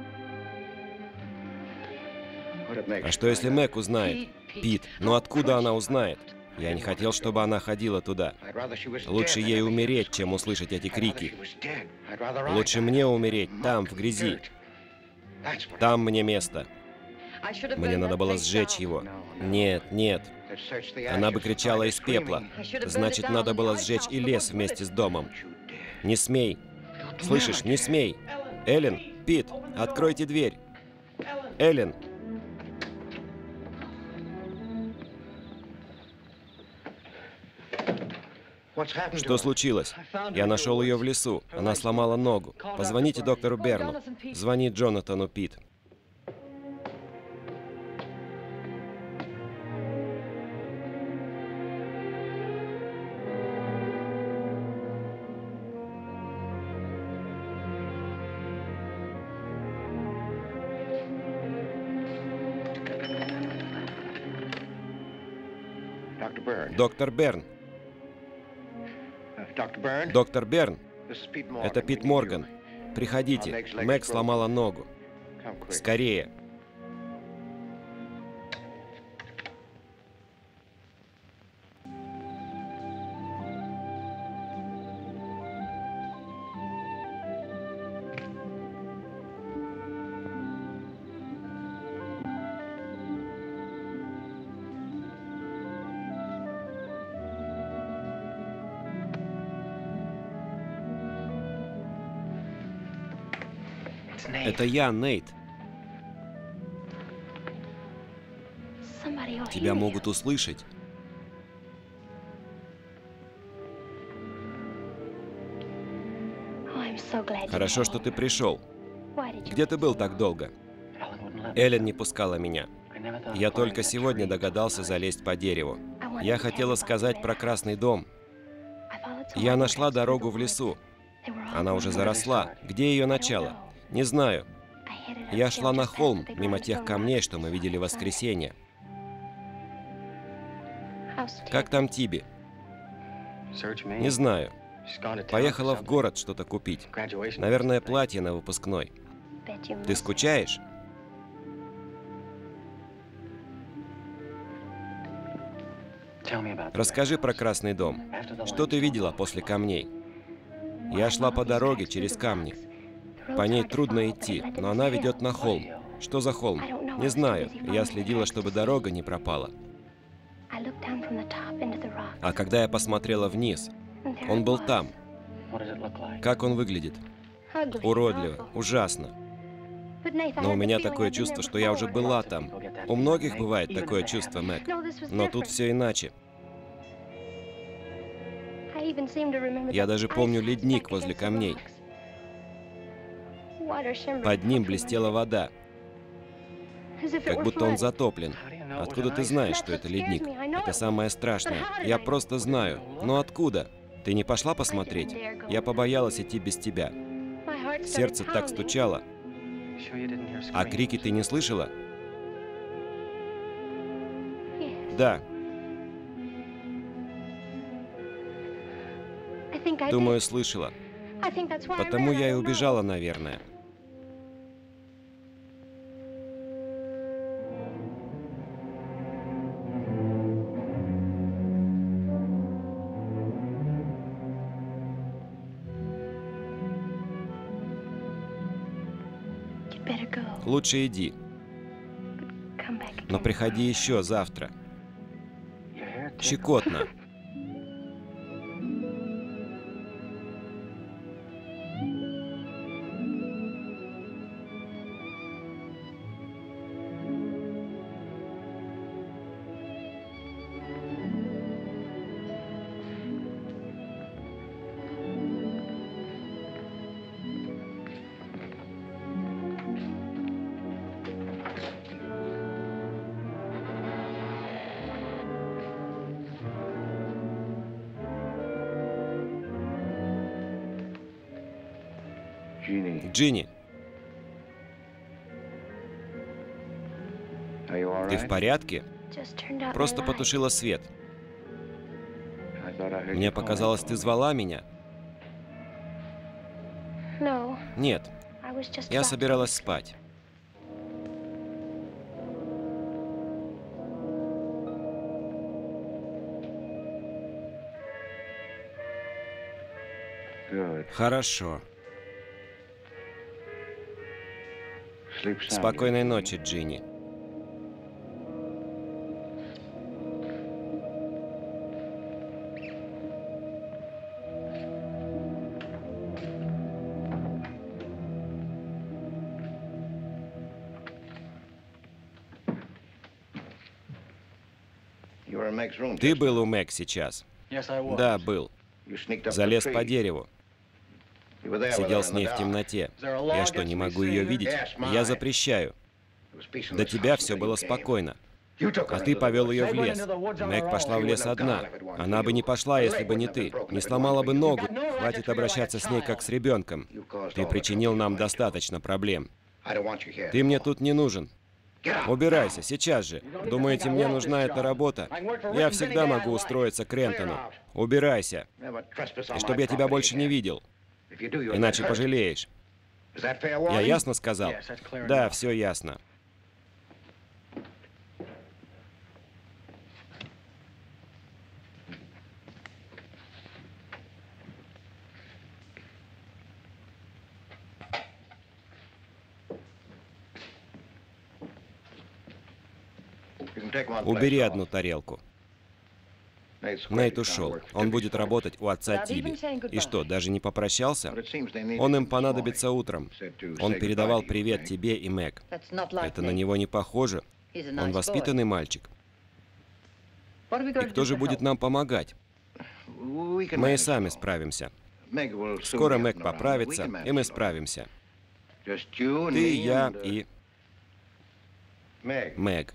А что если Мэг узнает? Пит, но откуда она узнает? Я не хотел, чтобы она ходила туда. Лучше ей умереть, чем услышать эти крики. Лучше мне умереть там, в грязи. Там мне место. Мне надо было сжечь его. Нет, нет. Она бы кричала из пепла. Значит, надо было сжечь и лес вместе с домом. Не смей. Слышишь, не смей. Эллен, Пит, откройте дверь. Эллен. Что случилось? Я нашел ее в лесу. Она сломала ногу. Позвоните доктору Берну. Звони Джонатану, Пит. Доктор Берн. Доктор Берн, это Пит Морган. Приходите. Мэг сломала ногу. Скорее. Это я, Нейт. Тебя могут услышать. Хорошо, что ты пришел. Где ты был так долго? Эллен не пускала меня. Я только сегодня догадался залезть по дереву. Я хотела сказать про Красный дом. Я нашла дорогу в лесу. Она уже заросла. Где ее начало? Не знаю. Я шла на холм, мимо тех камней, что мы видели в воскресенье. Как там Тиби? Не знаю. Поехала в город что-то купить. Наверное, платье на выпускной. Ты скучаешь? Расскажи про Красный дом. Что ты видела после камней? Я шла по дороге через камни. По ней трудно идти, но она ведет на холм. Что за холм? Не знаю. Я следила, чтобы дорога не пропала. А когда я посмотрела вниз, он был там. Как он выглядит? Уродливо, ужасно. Но у меня такое чувство, что я уже была там. У многих бывает такое чувство, Мэг. Но тут все иначе. Я даже помню ледник возле камней. Под ним блестела вода. Как будто он затоплен. Откуда ты знаешь, что это ледник? Это самое страшное. Я просто знаю. Но откуда? Ты не пошла посмотреть? Я побоялась идти без тебя. Сердце так стучало. А крики ты не слышала? Да. Думаю, слышала. Потому я и убежала, наверное. Лучше иди. Но приходи еще завтра. Щекотно. Джинни, ты в порядке? Просто потушила свет. Мне показалось, ты звала меня. Нет, я собиралась спать. Хорошо. Спокойной ночи, Джинни. Ты был у Мэг сейчас? Да, был. Залез по дереву. Сидел с ней в темноте. Я что, не могу ее видеть? Я запрещаю. До тебя все было спокойно. А ты повел ее в лес. Мэг пошла в лес одна. Она бы не пошла, если бы не ты. Не сломала бы ногу. Хватит обращаться с ней, как с ребенком. Ты причинил нам достаточно проблем. Ты мне тут не нужен. Убирайся, сейчас же. Думаете, мне нужна эта работа? Я всегда могу устроиться к Рентону. Убирайся. И чтобы я тебя больше не видел. Иначе пожалеешь. Я ясно сказал? Да, все ясно. Убери одну тарелку. Нейт ушел. Он будет работать у отца Тиби. И что, даже не попрощался? Он им понадобится утром. Он передавал привет тебе и Мэг. Это на него не похоже. Он воспитанный мальчик. И кто же будет нам помогать? Мы и сами справимся. Скоро Мэг поправится, и мы справимся. Ты, я и Мэг.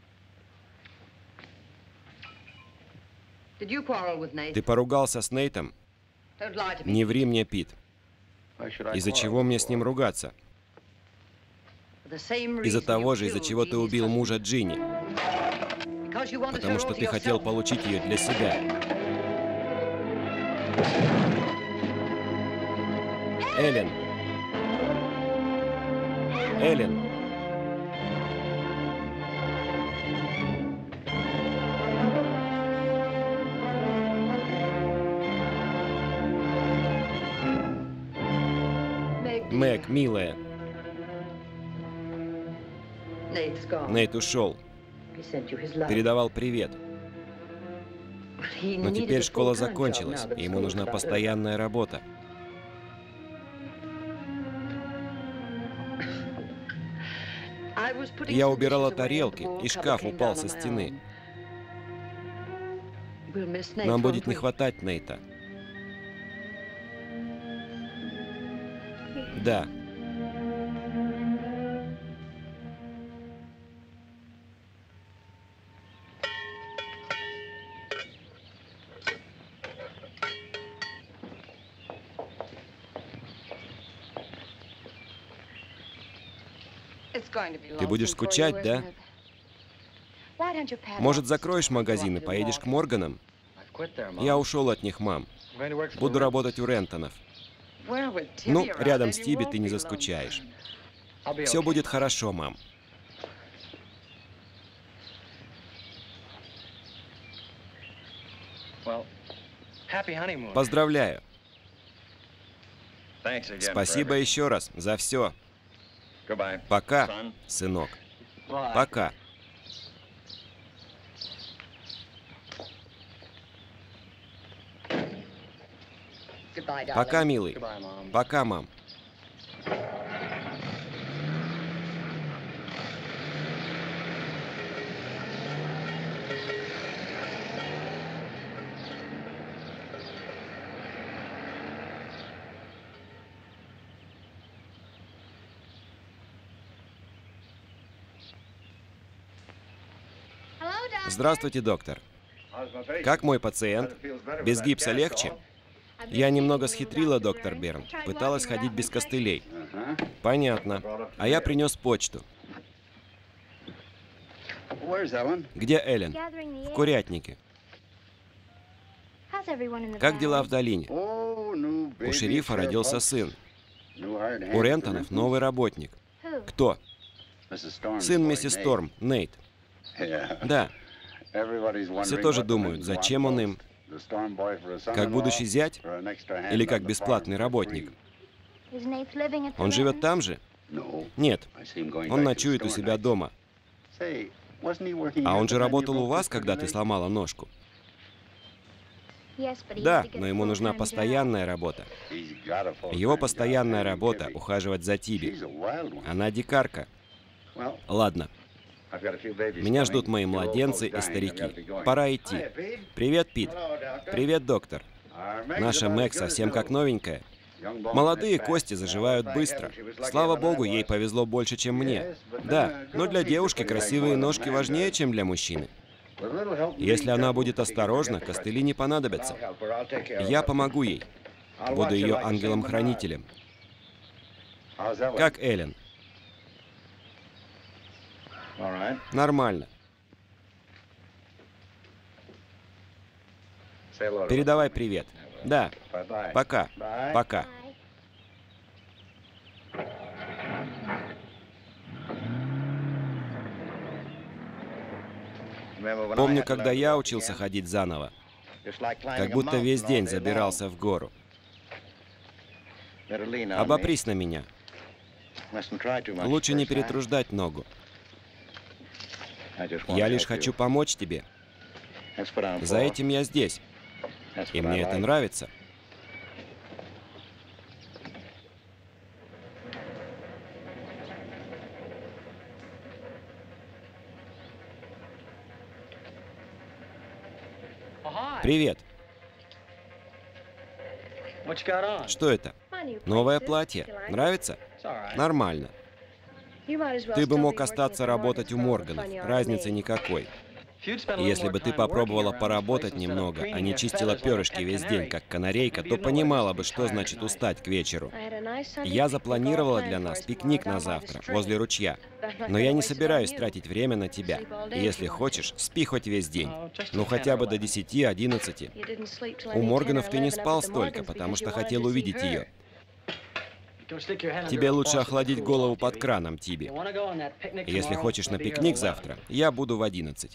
Ты поругался с Нейтом? Не ври мне, Пит. Из-за чего мне с ним ругаться? Из-за того же, из-за чего ты убил мужа Джинни. Потому что ты хотел получить ее для себя. Эллен! Эллен! Мэг, милая. Нейт ушел. Передавал привет. Но теперь школа закончилась, и ему нужна постоянная работа. Я убирала тарелки, и шкаф упал со стены. Нам будет не хватать Нейта. Да. Ты будешь скучать, да? Может, закроешь магазин и поедешь к Морганам? Я ушел от них, мам. Буду работать у Рентонов. Ну, рядом с Тиби ты не заскучаешь. Все будет хорошо, мам. Поздравляю. Спасибо еще раз за все. Пока, сынок. Пока. Пока, милый. Пока, мам. Здравствуйте, доктор. Как мой пациент? Без гипса легче? Я немного схитрила, доктор Берн. Пыталась ходить без костылей. Понятно. А я принес почту. Где Эллен? В курятнике. Как дела в долине? У шерифа родился сын. У Рентонов новый работник. Кто? Сын миссис Сторм, Нейт. Да. Все тоже думают, зачем он им? Как будущий зять? Или как бесплатный работник? Он живет там же? Нет. Он ночует у себя дома. А он же работал у вас, когда ты сломала ножку? Да, но ему нужна постоянная работа. Его постоянная работа — ухаживать за Тиби. Она дикарка. Ладно. Меня ждут мои младенцы и старики. Пора идти. Привет, Пит. Привет, доктор. Наша Мэг совсем как новенькая. Молодые кости заживают быстро. Слава богу, ей повезло больше, чем мне. Да, но для девушки красивые ножки важнее, чем для мужчины. Если она будет осторожна, костыли не понадобятся. Я помогу ей. Буду ее ангелом-хранителем. Как Эллен? Нормально. Передавай привет. Да. Пока. Пока. Помню, когда я учился ходить заново. Как будто весь день забирался в гору. Обопрись на меня. Лучше не перетруждать ногу. Я лишь хочу помочь тебе. За этим я здесь. И мне это нравится. Привет. Что это? Новое платье. Нравится? Нормально. Ты бы мог остаться работать у Морганов. Разницы никакой. Если бы ты попробовала поработать немного, а не чистила перышки весь день, как канарейка, то понимала бы, что значит устать к вечеру. Я запланировала для нас пикник на завтра, возле ручья. Но я не собираюсь тратить время на тебя. И если хочешь, спи хоть весь день. Ну хотя бы до десяти-одиннадцати. У Морганов ты не спал столько, потому что хотел увидеть ее. Тебе лучше охладить голову под краном, Тиби. Если хочешь на пикник завтра, я буду в одиннадцать.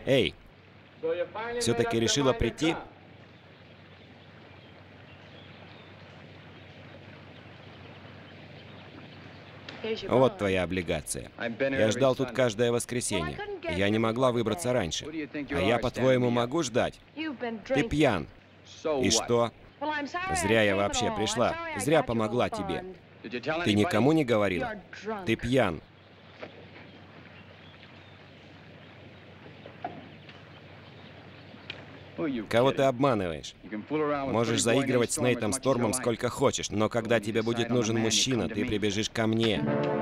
Эй, все-таки решила прийти? Вот твоя облигация. Я ждал тут каждое воскресенье. Я не могла выбраться раньше. А я, по-твоему, могу ждать? Ты пьян. И что? Зря я вообще пришла. Зря помогла тебе. Ты никому не говорила? Ты пьян. Кого ты обманываешь? Можешь заигрывать с Нейтом Стормом сколько хочешь, но когда тебе будет нужен мужчина, ты прибежишь ко мне.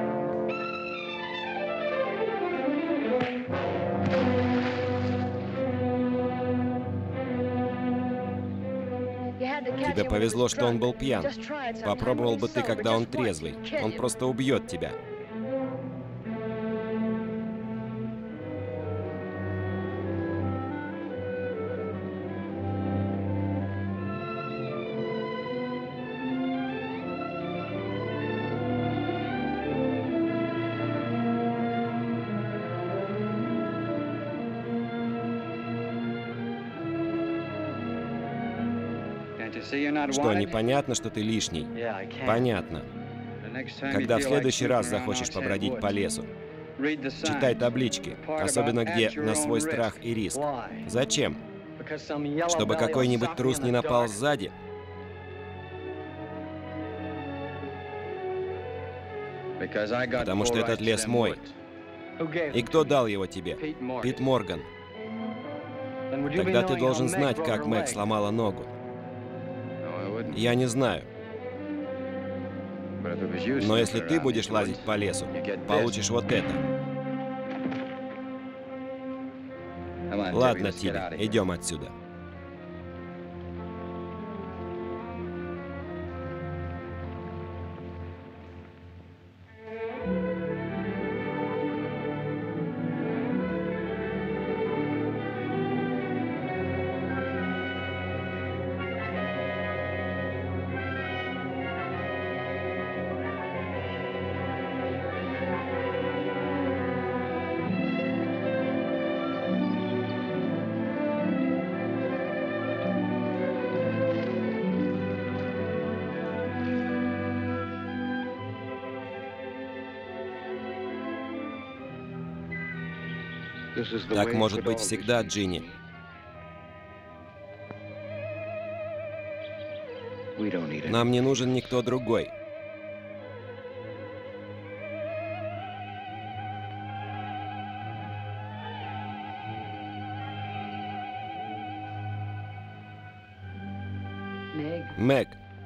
Тебе повезло, что он был пьян. Попробовал бы ты, когда он трезвый. Он просто убьет тебя. Что, непонятно, что ты лишний? Понятно. Когда в следующий раз захочешь побродить по лесу, читай таблички, особенно где «на свой страх и риск». Зачем? Чтобы какой-нибудь трус не напал сзади? Потому что этот лес мой. И кто дал его тебе? Пит Морган. Тогда ты должен знать, как Мэг сломала ногу. Я не знаю. Но если ты будешь лазить по лесу, получишь вот это. Ладно, Тилли, идем отсюда. Так может быть всегда, Джинни. Нам не нужен никто другой. Мэг.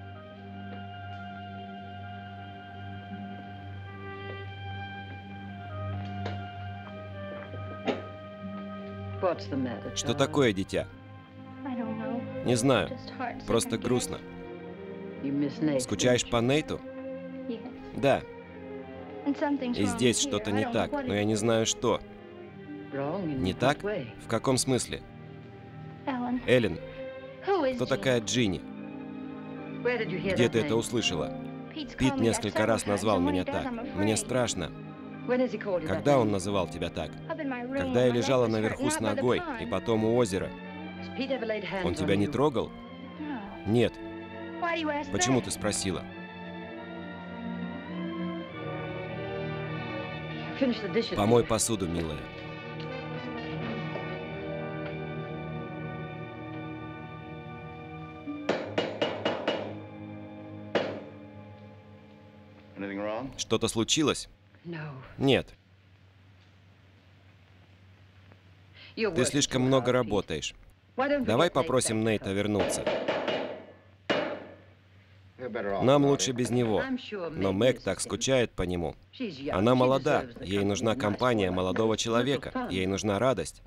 Что такое, дитя? Не знаю. Просто грустно. Скучаешь по Нейту? Да. И здесь что-то не так, но я не знаю, что. Не так? В каком смысле? Эллен, кто такая Джинни? Где ты это услышала? Пит несколько раз назвал меня так. Мне страшно. Когда он называл тебя так? Когда я лежала наверху с ногой, и потом у озера. Он тебя не трогал? Нет. Почему ты спросила? Помой посуду, милая. Что-то случилось? Нет. Ты слишком много работаешь. Давай попросим Нейта вернуться. Нам лучше без него. Но Мэг так скучает по нему. Она молода. Ей нужна компания молодого человека. Ей нужна радость.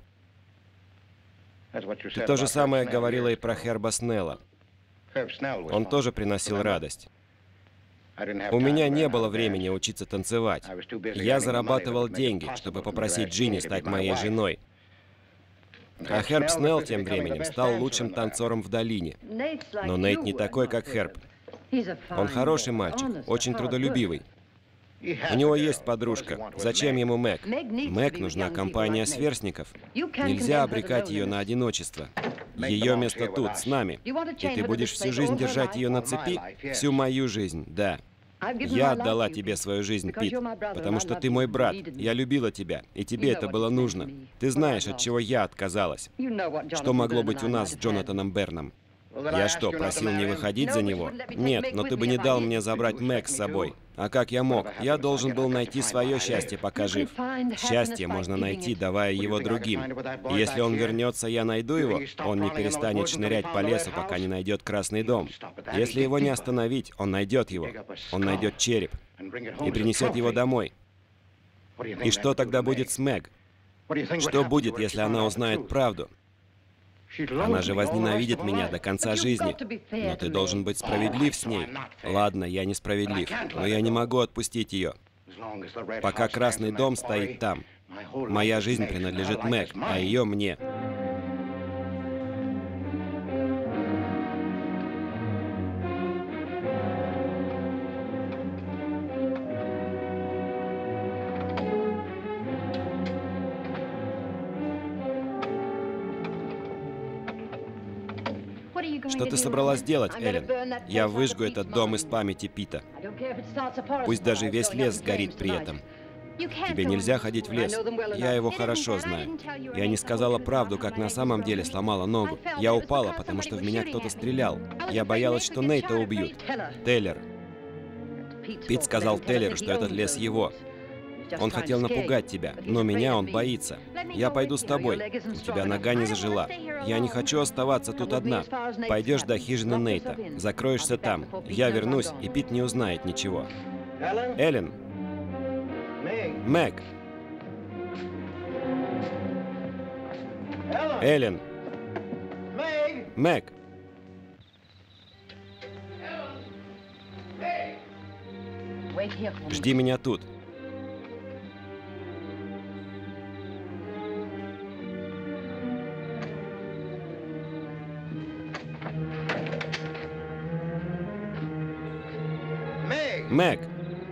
Ты то же самое говорила и про Херба Снелла. Он тоже приносил радость. У меня не было времени учиться танцевать. Я зарабатывал деньги, чтобы попросить Джинни стать моей женой. А Херб Снелл тем временем стал лучшим танцором в долине. Но Нейт не такой, как Херб. Он хороший мальчик, очень трудолюбивый. У него есть подружка. Зачем ему Мэг? Мэг нужна компания сверстников. Нельзя обрекать ее на одиночество. Ее место тут, с нами. И ты будешь всю жизнь держать ее на цепи? Всю мою жизнь, да. Я отдала тебе свою жизнь, Пит, потому что ты мой брат. Я любила тебя, и тебе это было нужно. Ты знаешь, от чего я отказалась. Что могло быть у нас с Джонатаном Берном? Я что, просил не выходить за него? Нет, но ты бы не дал мне забрать Мэг с собой. А как я мог? Я должен был найти свое счастье, пока жив. Счастье можно найти, давая его другим. И если он вернется, я найду его, он не перестанет шнырять по лесу, пока не найдет Красный дом. Если его не остановить, он найдет его. Он найдет череп и принесет его домой. И что тогда будет с Мэг? Что будет, если она узнает правду? Она же возненавидит меня до конца жизни. Но ты должен быть справедлив с ней. Ладно, я несправедлив, но я не могу отпустить ее. Пока Красный дом стоит там, моя жизнь принадлежит Мэг, а ее мне. Что ты собралась делать, Эллен? Я выжгу этот дом из памяти Пита. Пусть даже весь лес сгорит при этом. Тебе нельзя ходить в лес. Я его хорошо знаю. Я не сказала правду, как на самом деле сломала ногу. Я упала, потому что в меня кто-то стрелял. Я боялась, что Нейта убьют. Тейлор. Пит сказал Тейлору, что этот лес его. Он хотел напугать тебя, но меня он боится. Я пойду с тобой. У тебя нога не зажила. Я не хочу оставаться тут одна. Пойдешь до хижины Нейта. Закроешься там. Я вернусь, и Пит не узнает ничего. Эллен. Мэг. Эллен. Мэг. Жди меня тут. Мэг!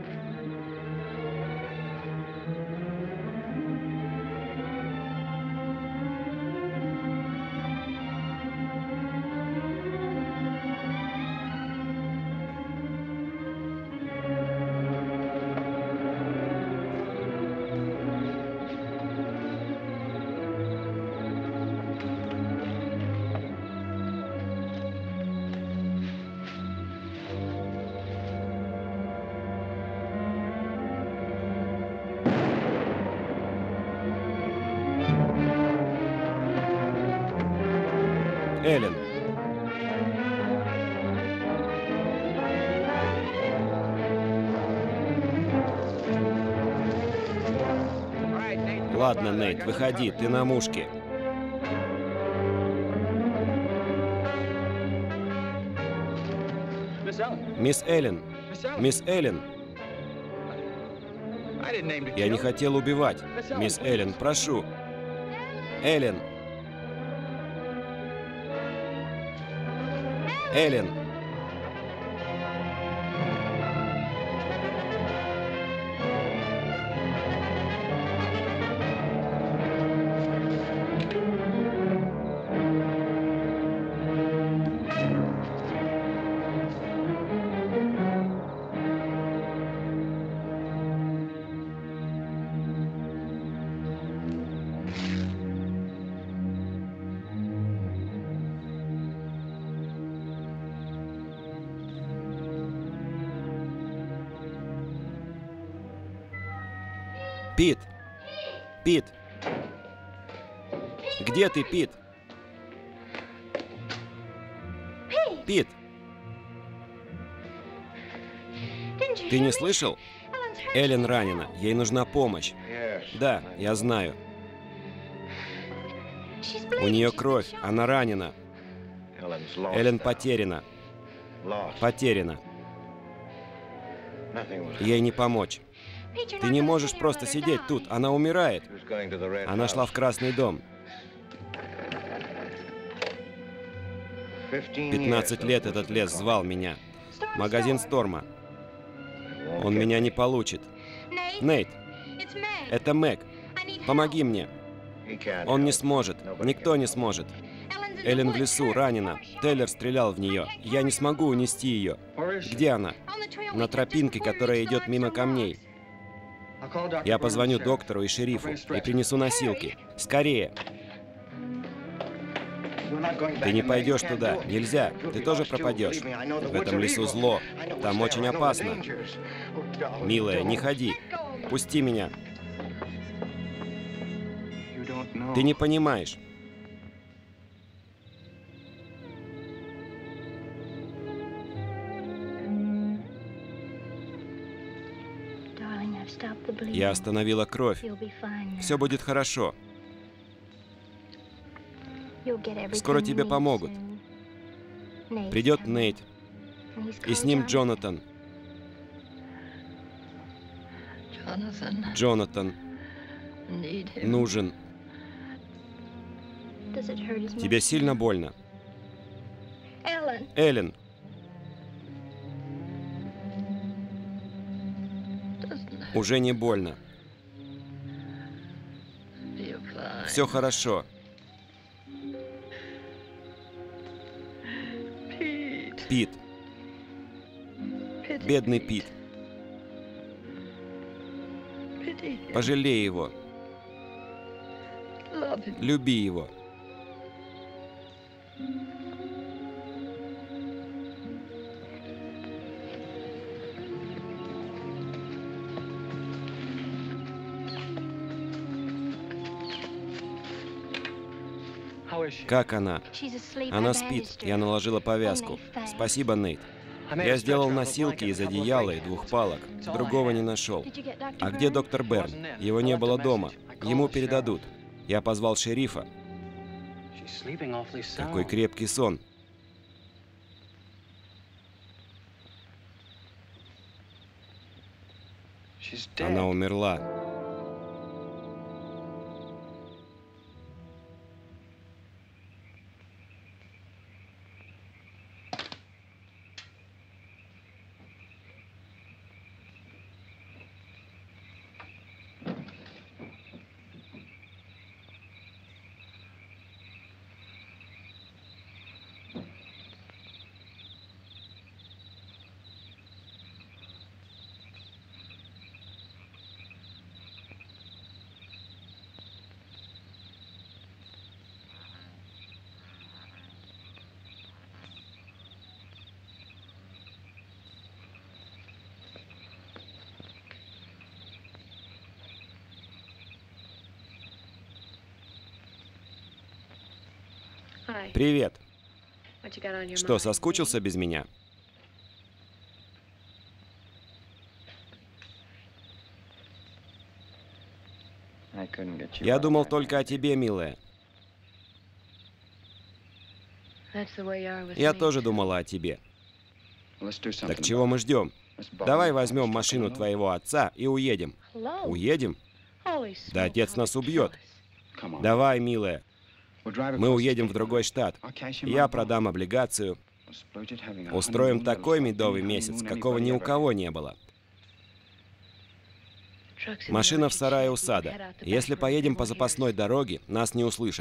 Эллен. Ладно, Нейт, выходи, ты на мушке. Мисс Эллен. Мисс Эллен. Я не хотел убивать. Мисс Эллен, прошу. Эллен. Эллен. Пит! Пит! Где ты, Пит? Пит! Ты не слышал? Эллен ранена. Ей нужна помощь. Да, я знаю. У нее кровь. Она ранена. Эллен потеряна. Потеряна. Ей не помочь. Ты не можешь просто сидеть тут. Она умирает. Она шла в Красный дом. пятнадцать лет этот лес звал меня. Магазин Сторма. Он меня не получит. Нейт, это Мэг. Помоги мне. Он не сможет. Никто не сможет. Эллен в лесу, ранена. Тейлор стрелял в нее. Я не смогу унести ее. Где она? На тропинке, которая идет мимо камней. Я позвоню доктору и шерифу и принесу носилки. Скорее! Ты не пойдешь туда. Нельзя. Ты тоже пропадешь. В этом лесу зло. Там очень опасно. Милая, не ходи. Пусти меня. Ты не понимаешь. Я остановила кровь. Все будет хорошо. Скоро тебе помогут. Придет Нейт. И с ним Джонатан. Джонатан нужен. Тебе сильно больно? Эллен. Уже не больно. Все хорошо. Пит. Бедный Пит. Пожалей его. Люби его. Как она? Она спит. Я наложила повязку. Спасибо, Нейт. Я сделал носилки из одеяла и двух палок. Другого не нашел. А где доктор Берн? Его не было дома. Ему передадут. Я позвал шерифа. Какой крепкий сон. Она умерла. Привет. Что, соскучился без меня? Я думал только о тебе, милая. Я тоже думала о тебе. Так чего мы ждем? Давай возьмем машину твоего отца и уедем. Уедем? Да отец нас убьет. Давай, милая. Мы уедем в другой штат. Я продам облигацию. Устроим такой медовый месяц, какого ни у кого не было. Машина в сарае у сада. Если поедем по запасной дороге, нас не услышат.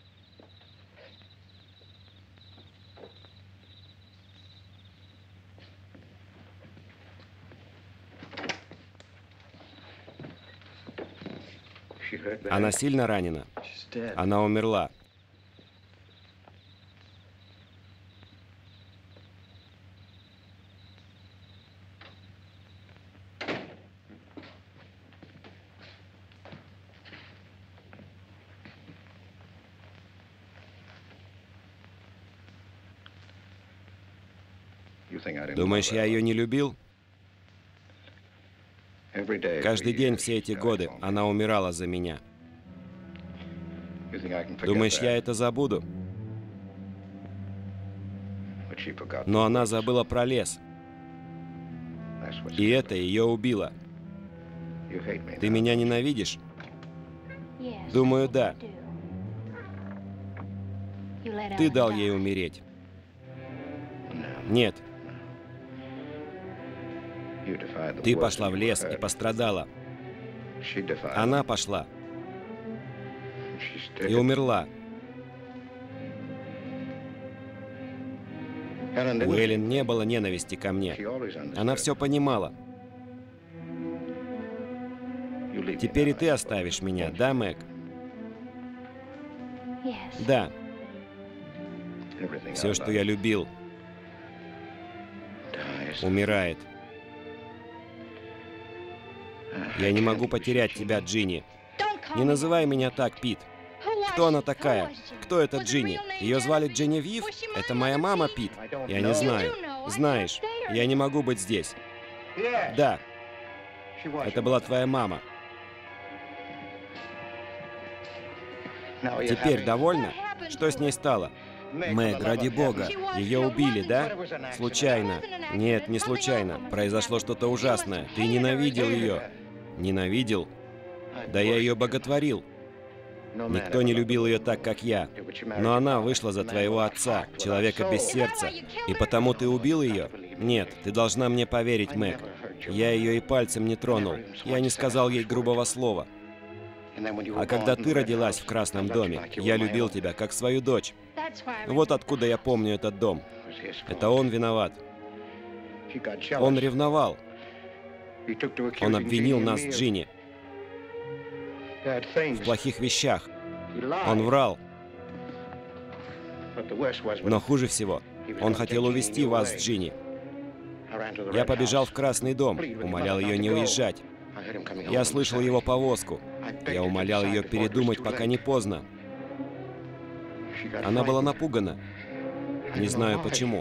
Она сильно ранена. Она умерла. Думаешь, я ее не любил? Каждый день все эти годы она умирала за меня. Думаешь, я это забуду? Но она забыла про лес. И это ее убило. Ты меня ненавидишь? Думаю, да. Ты дал ей умереть. Нет. Ты пошла в лес и пострадала. Она пошла и умерла. У Эллен не было ненависти ко мне. Она все понимала. Теперь и ты оставишь меня, да, Мэг? Да. Все, что я любил, умирает. Я не могу потерять тебя, Джинни. Не называй меня так, Пит. Кто она такая? Кто эта Джинни? Ее звали Дженевив? Это моя мама, Пит? Я не знаю. Знаешь, я не могу быть здесь. Да. Это была твоя мама. Теперь довольна? Что с ней стало? Мэг, ради бога, ее убили, да? Случайно. Нет, не случайно. Произошло что-то ужасное. Ты ненавидел ее. Ненавидел? Да я ее боготворил. Никто не любил ее так, как я. Но она вышла за твоего отца, человека без сердца. И потому ты убил ее? Нет, ты должна мне поверить, Мэг. Я ее и пальцем не тронул. Я не сказал ей грубого слова. А когда ты родилась в Красном доме, я любил тебя, как свою дочь. Вот откуда я помню этот дом. Это он виноват. Он ревновал. Он обвинил нас с Джинни в плохих вещах. Он врал. Но хуже всего, он хотел увезти вас с Джинни. Я побежал в Красный дом, умолял ее не уезжать. Я слышал его повозку. Я умолял ее передумать, пока не поздно. Она была напугана. Не знаю почему.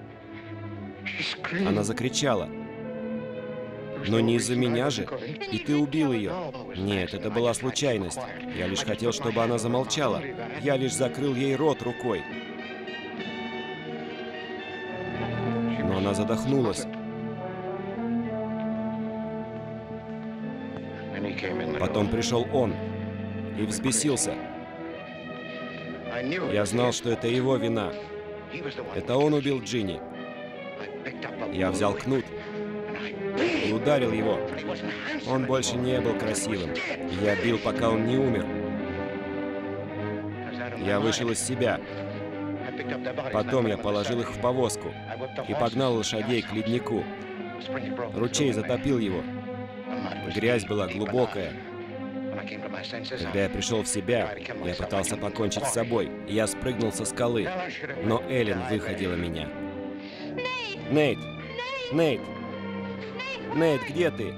Она закричала. Но не из-за меня же. И ты убил ее. Нет, это была случайность. Я лишь хотел, чтобы она замолчала. Я лишь закрыл ей рот рукой. Но она задохнулась. Потом пришел он и взбесился. Я знал, что это его вина. Это он убил Джинни. Я взял кнут и ударил его. Он больше не был красивым. Я бил, пока он не умер. Я вышел из себя. Потом я положил их в повозку и погнал лошадей к леднику. Ручей затопил его. Грязь была глубокая. Когда я пришел в себя, я пытался покончить с собой. Я спрыгнул со скалы, но Эллен выходила меня. Нейт! Нейт! Нейт, где ты?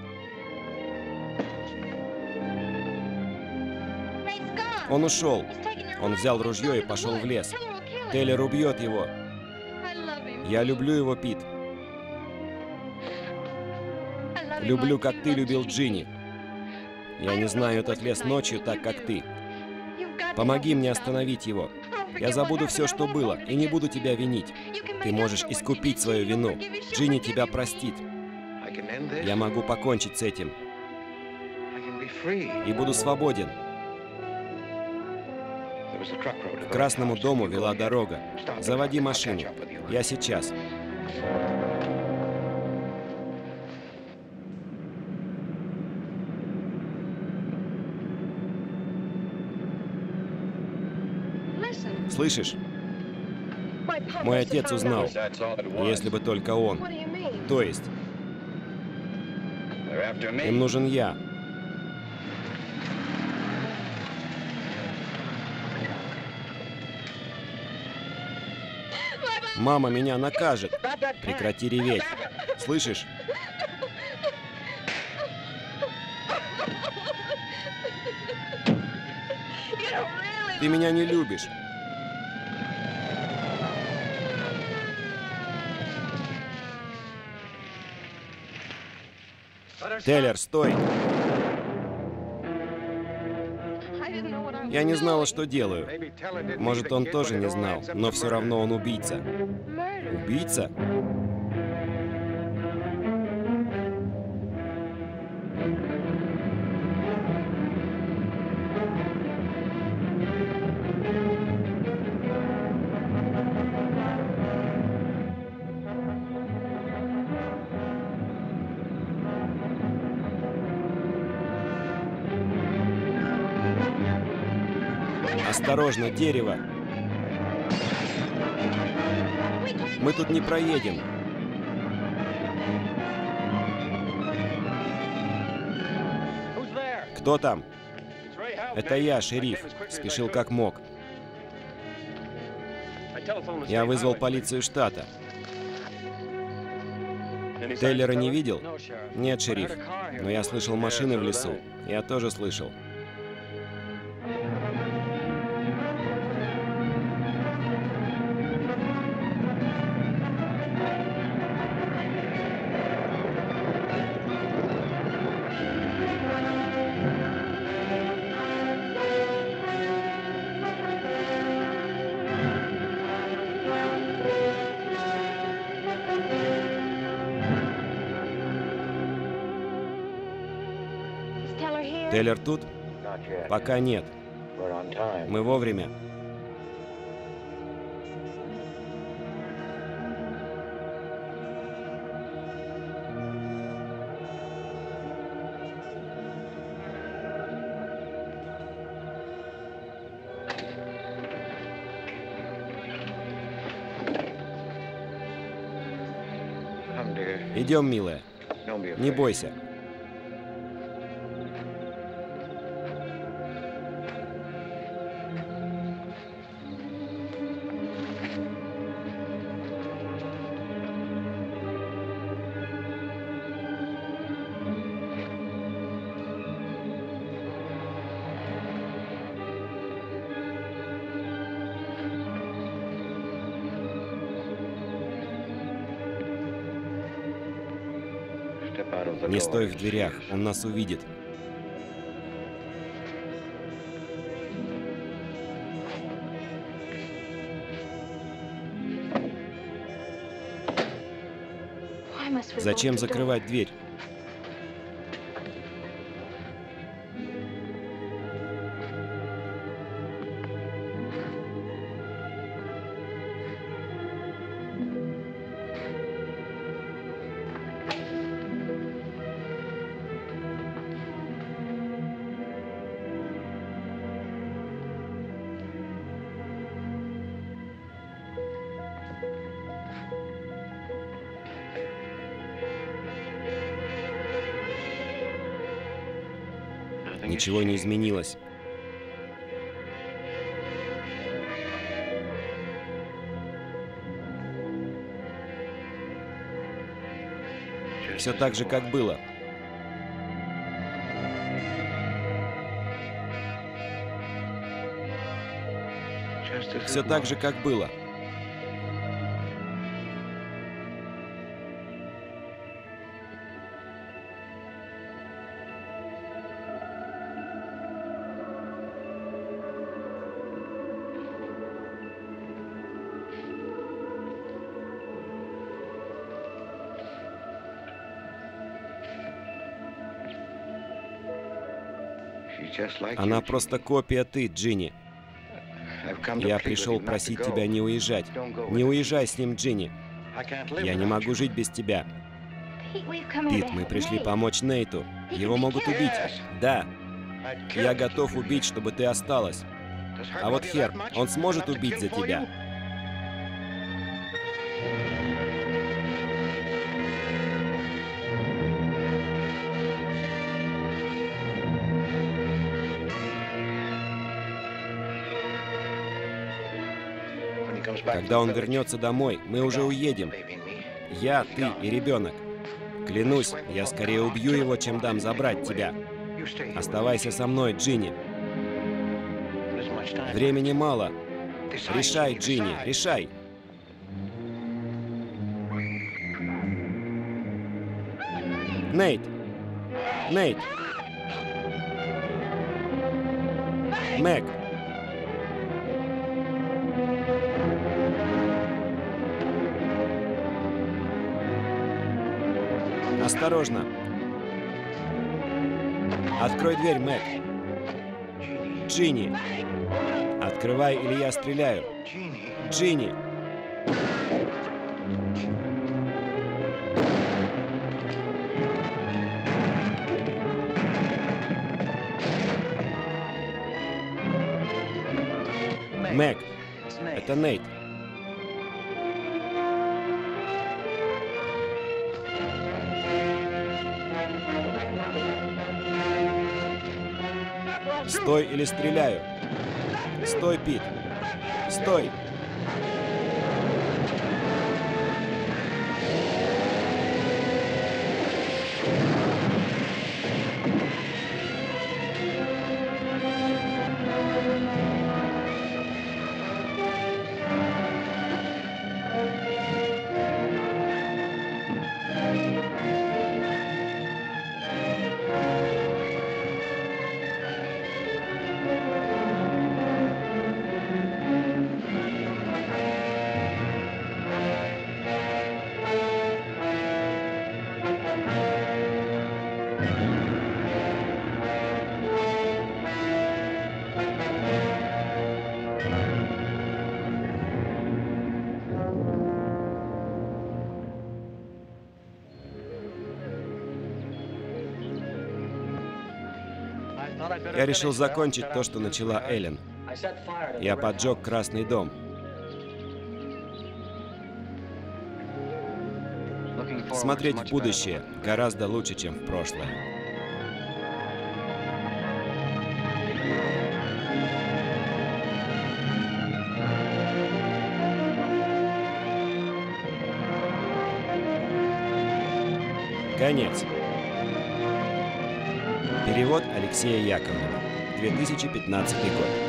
Он ушел. Он взял ружье и пошел в лес. Тейлор убьет его. Я люблю его, Пит. Люблю, как ты любил Джинни. Я не знаю этот лес ночью так, как ты. Помоги мне остановить его. Я забуду все, что было, и не буду тебя винить. Ты можешь искупить свою вину. Джинни тебя простит. Я могу покончить с этим. И буду свободен. К Красному дому вела дорога. Заводи машину. Я сейчас. Слышишь? Мой отец узнал. Если бы только он. То есть, им нужен я. Мама меня накажет. Прекрати реветь. Слышишь? Ты меня не любишь. Тейлор, стой! Я не знала, что делаю. Может, он тоже не знал, но все равно он убийца. Убийца? Осторожно, дерево! Мы тут не проедем. Кто там? Это я, шериф. Спешил как мог. Я вызвал полицию штата. Тейлора не видел? Нет, шериф. Но я слышал машины в лесу. Я тоже слышал. Тейлор тут? Пока нет. Мы вовремя. Идем, милая. Не бойся. Не стой в дверях, он нас увидит. Зачем закрывать дверь? Ничего не изменилось. Все так же, как было. Все так же, как было. Она просто копия ты, Джинни. Я пришел просить тебя не уезжать. Не уезжай с ним, Джинни. Я не могу жить без тебя. Пит, мы пришли помочь Нейту. Его могут убить. Да. Я готов убить, чтобы ты осталась. А вот Хер, он сможет убить за тебя? Когда он вернется домой, мы уже уедем. Я, ты и ребенок. Клянусь, я скорее убью его, чем дам забрать тебя. Оставайся со мной, Джинни. Времени мало. Решай, Джинни, решай. Нейт! Нейт! Мэг! Осторожно. Открой дверь, Мэг. Джинни. Открывай, или я стреляю. Джинни. Мэг, это Нейт. Стой или стреляю. Стой, Пит. Стой. Я решил закончить то, что начала Эллен. Я поджег Красный дом. Смотреть в будущее гораздо лучше, чем в прошлое. Конец. Перевод Алексея Яковлева. две тысячи пятнадцатый год.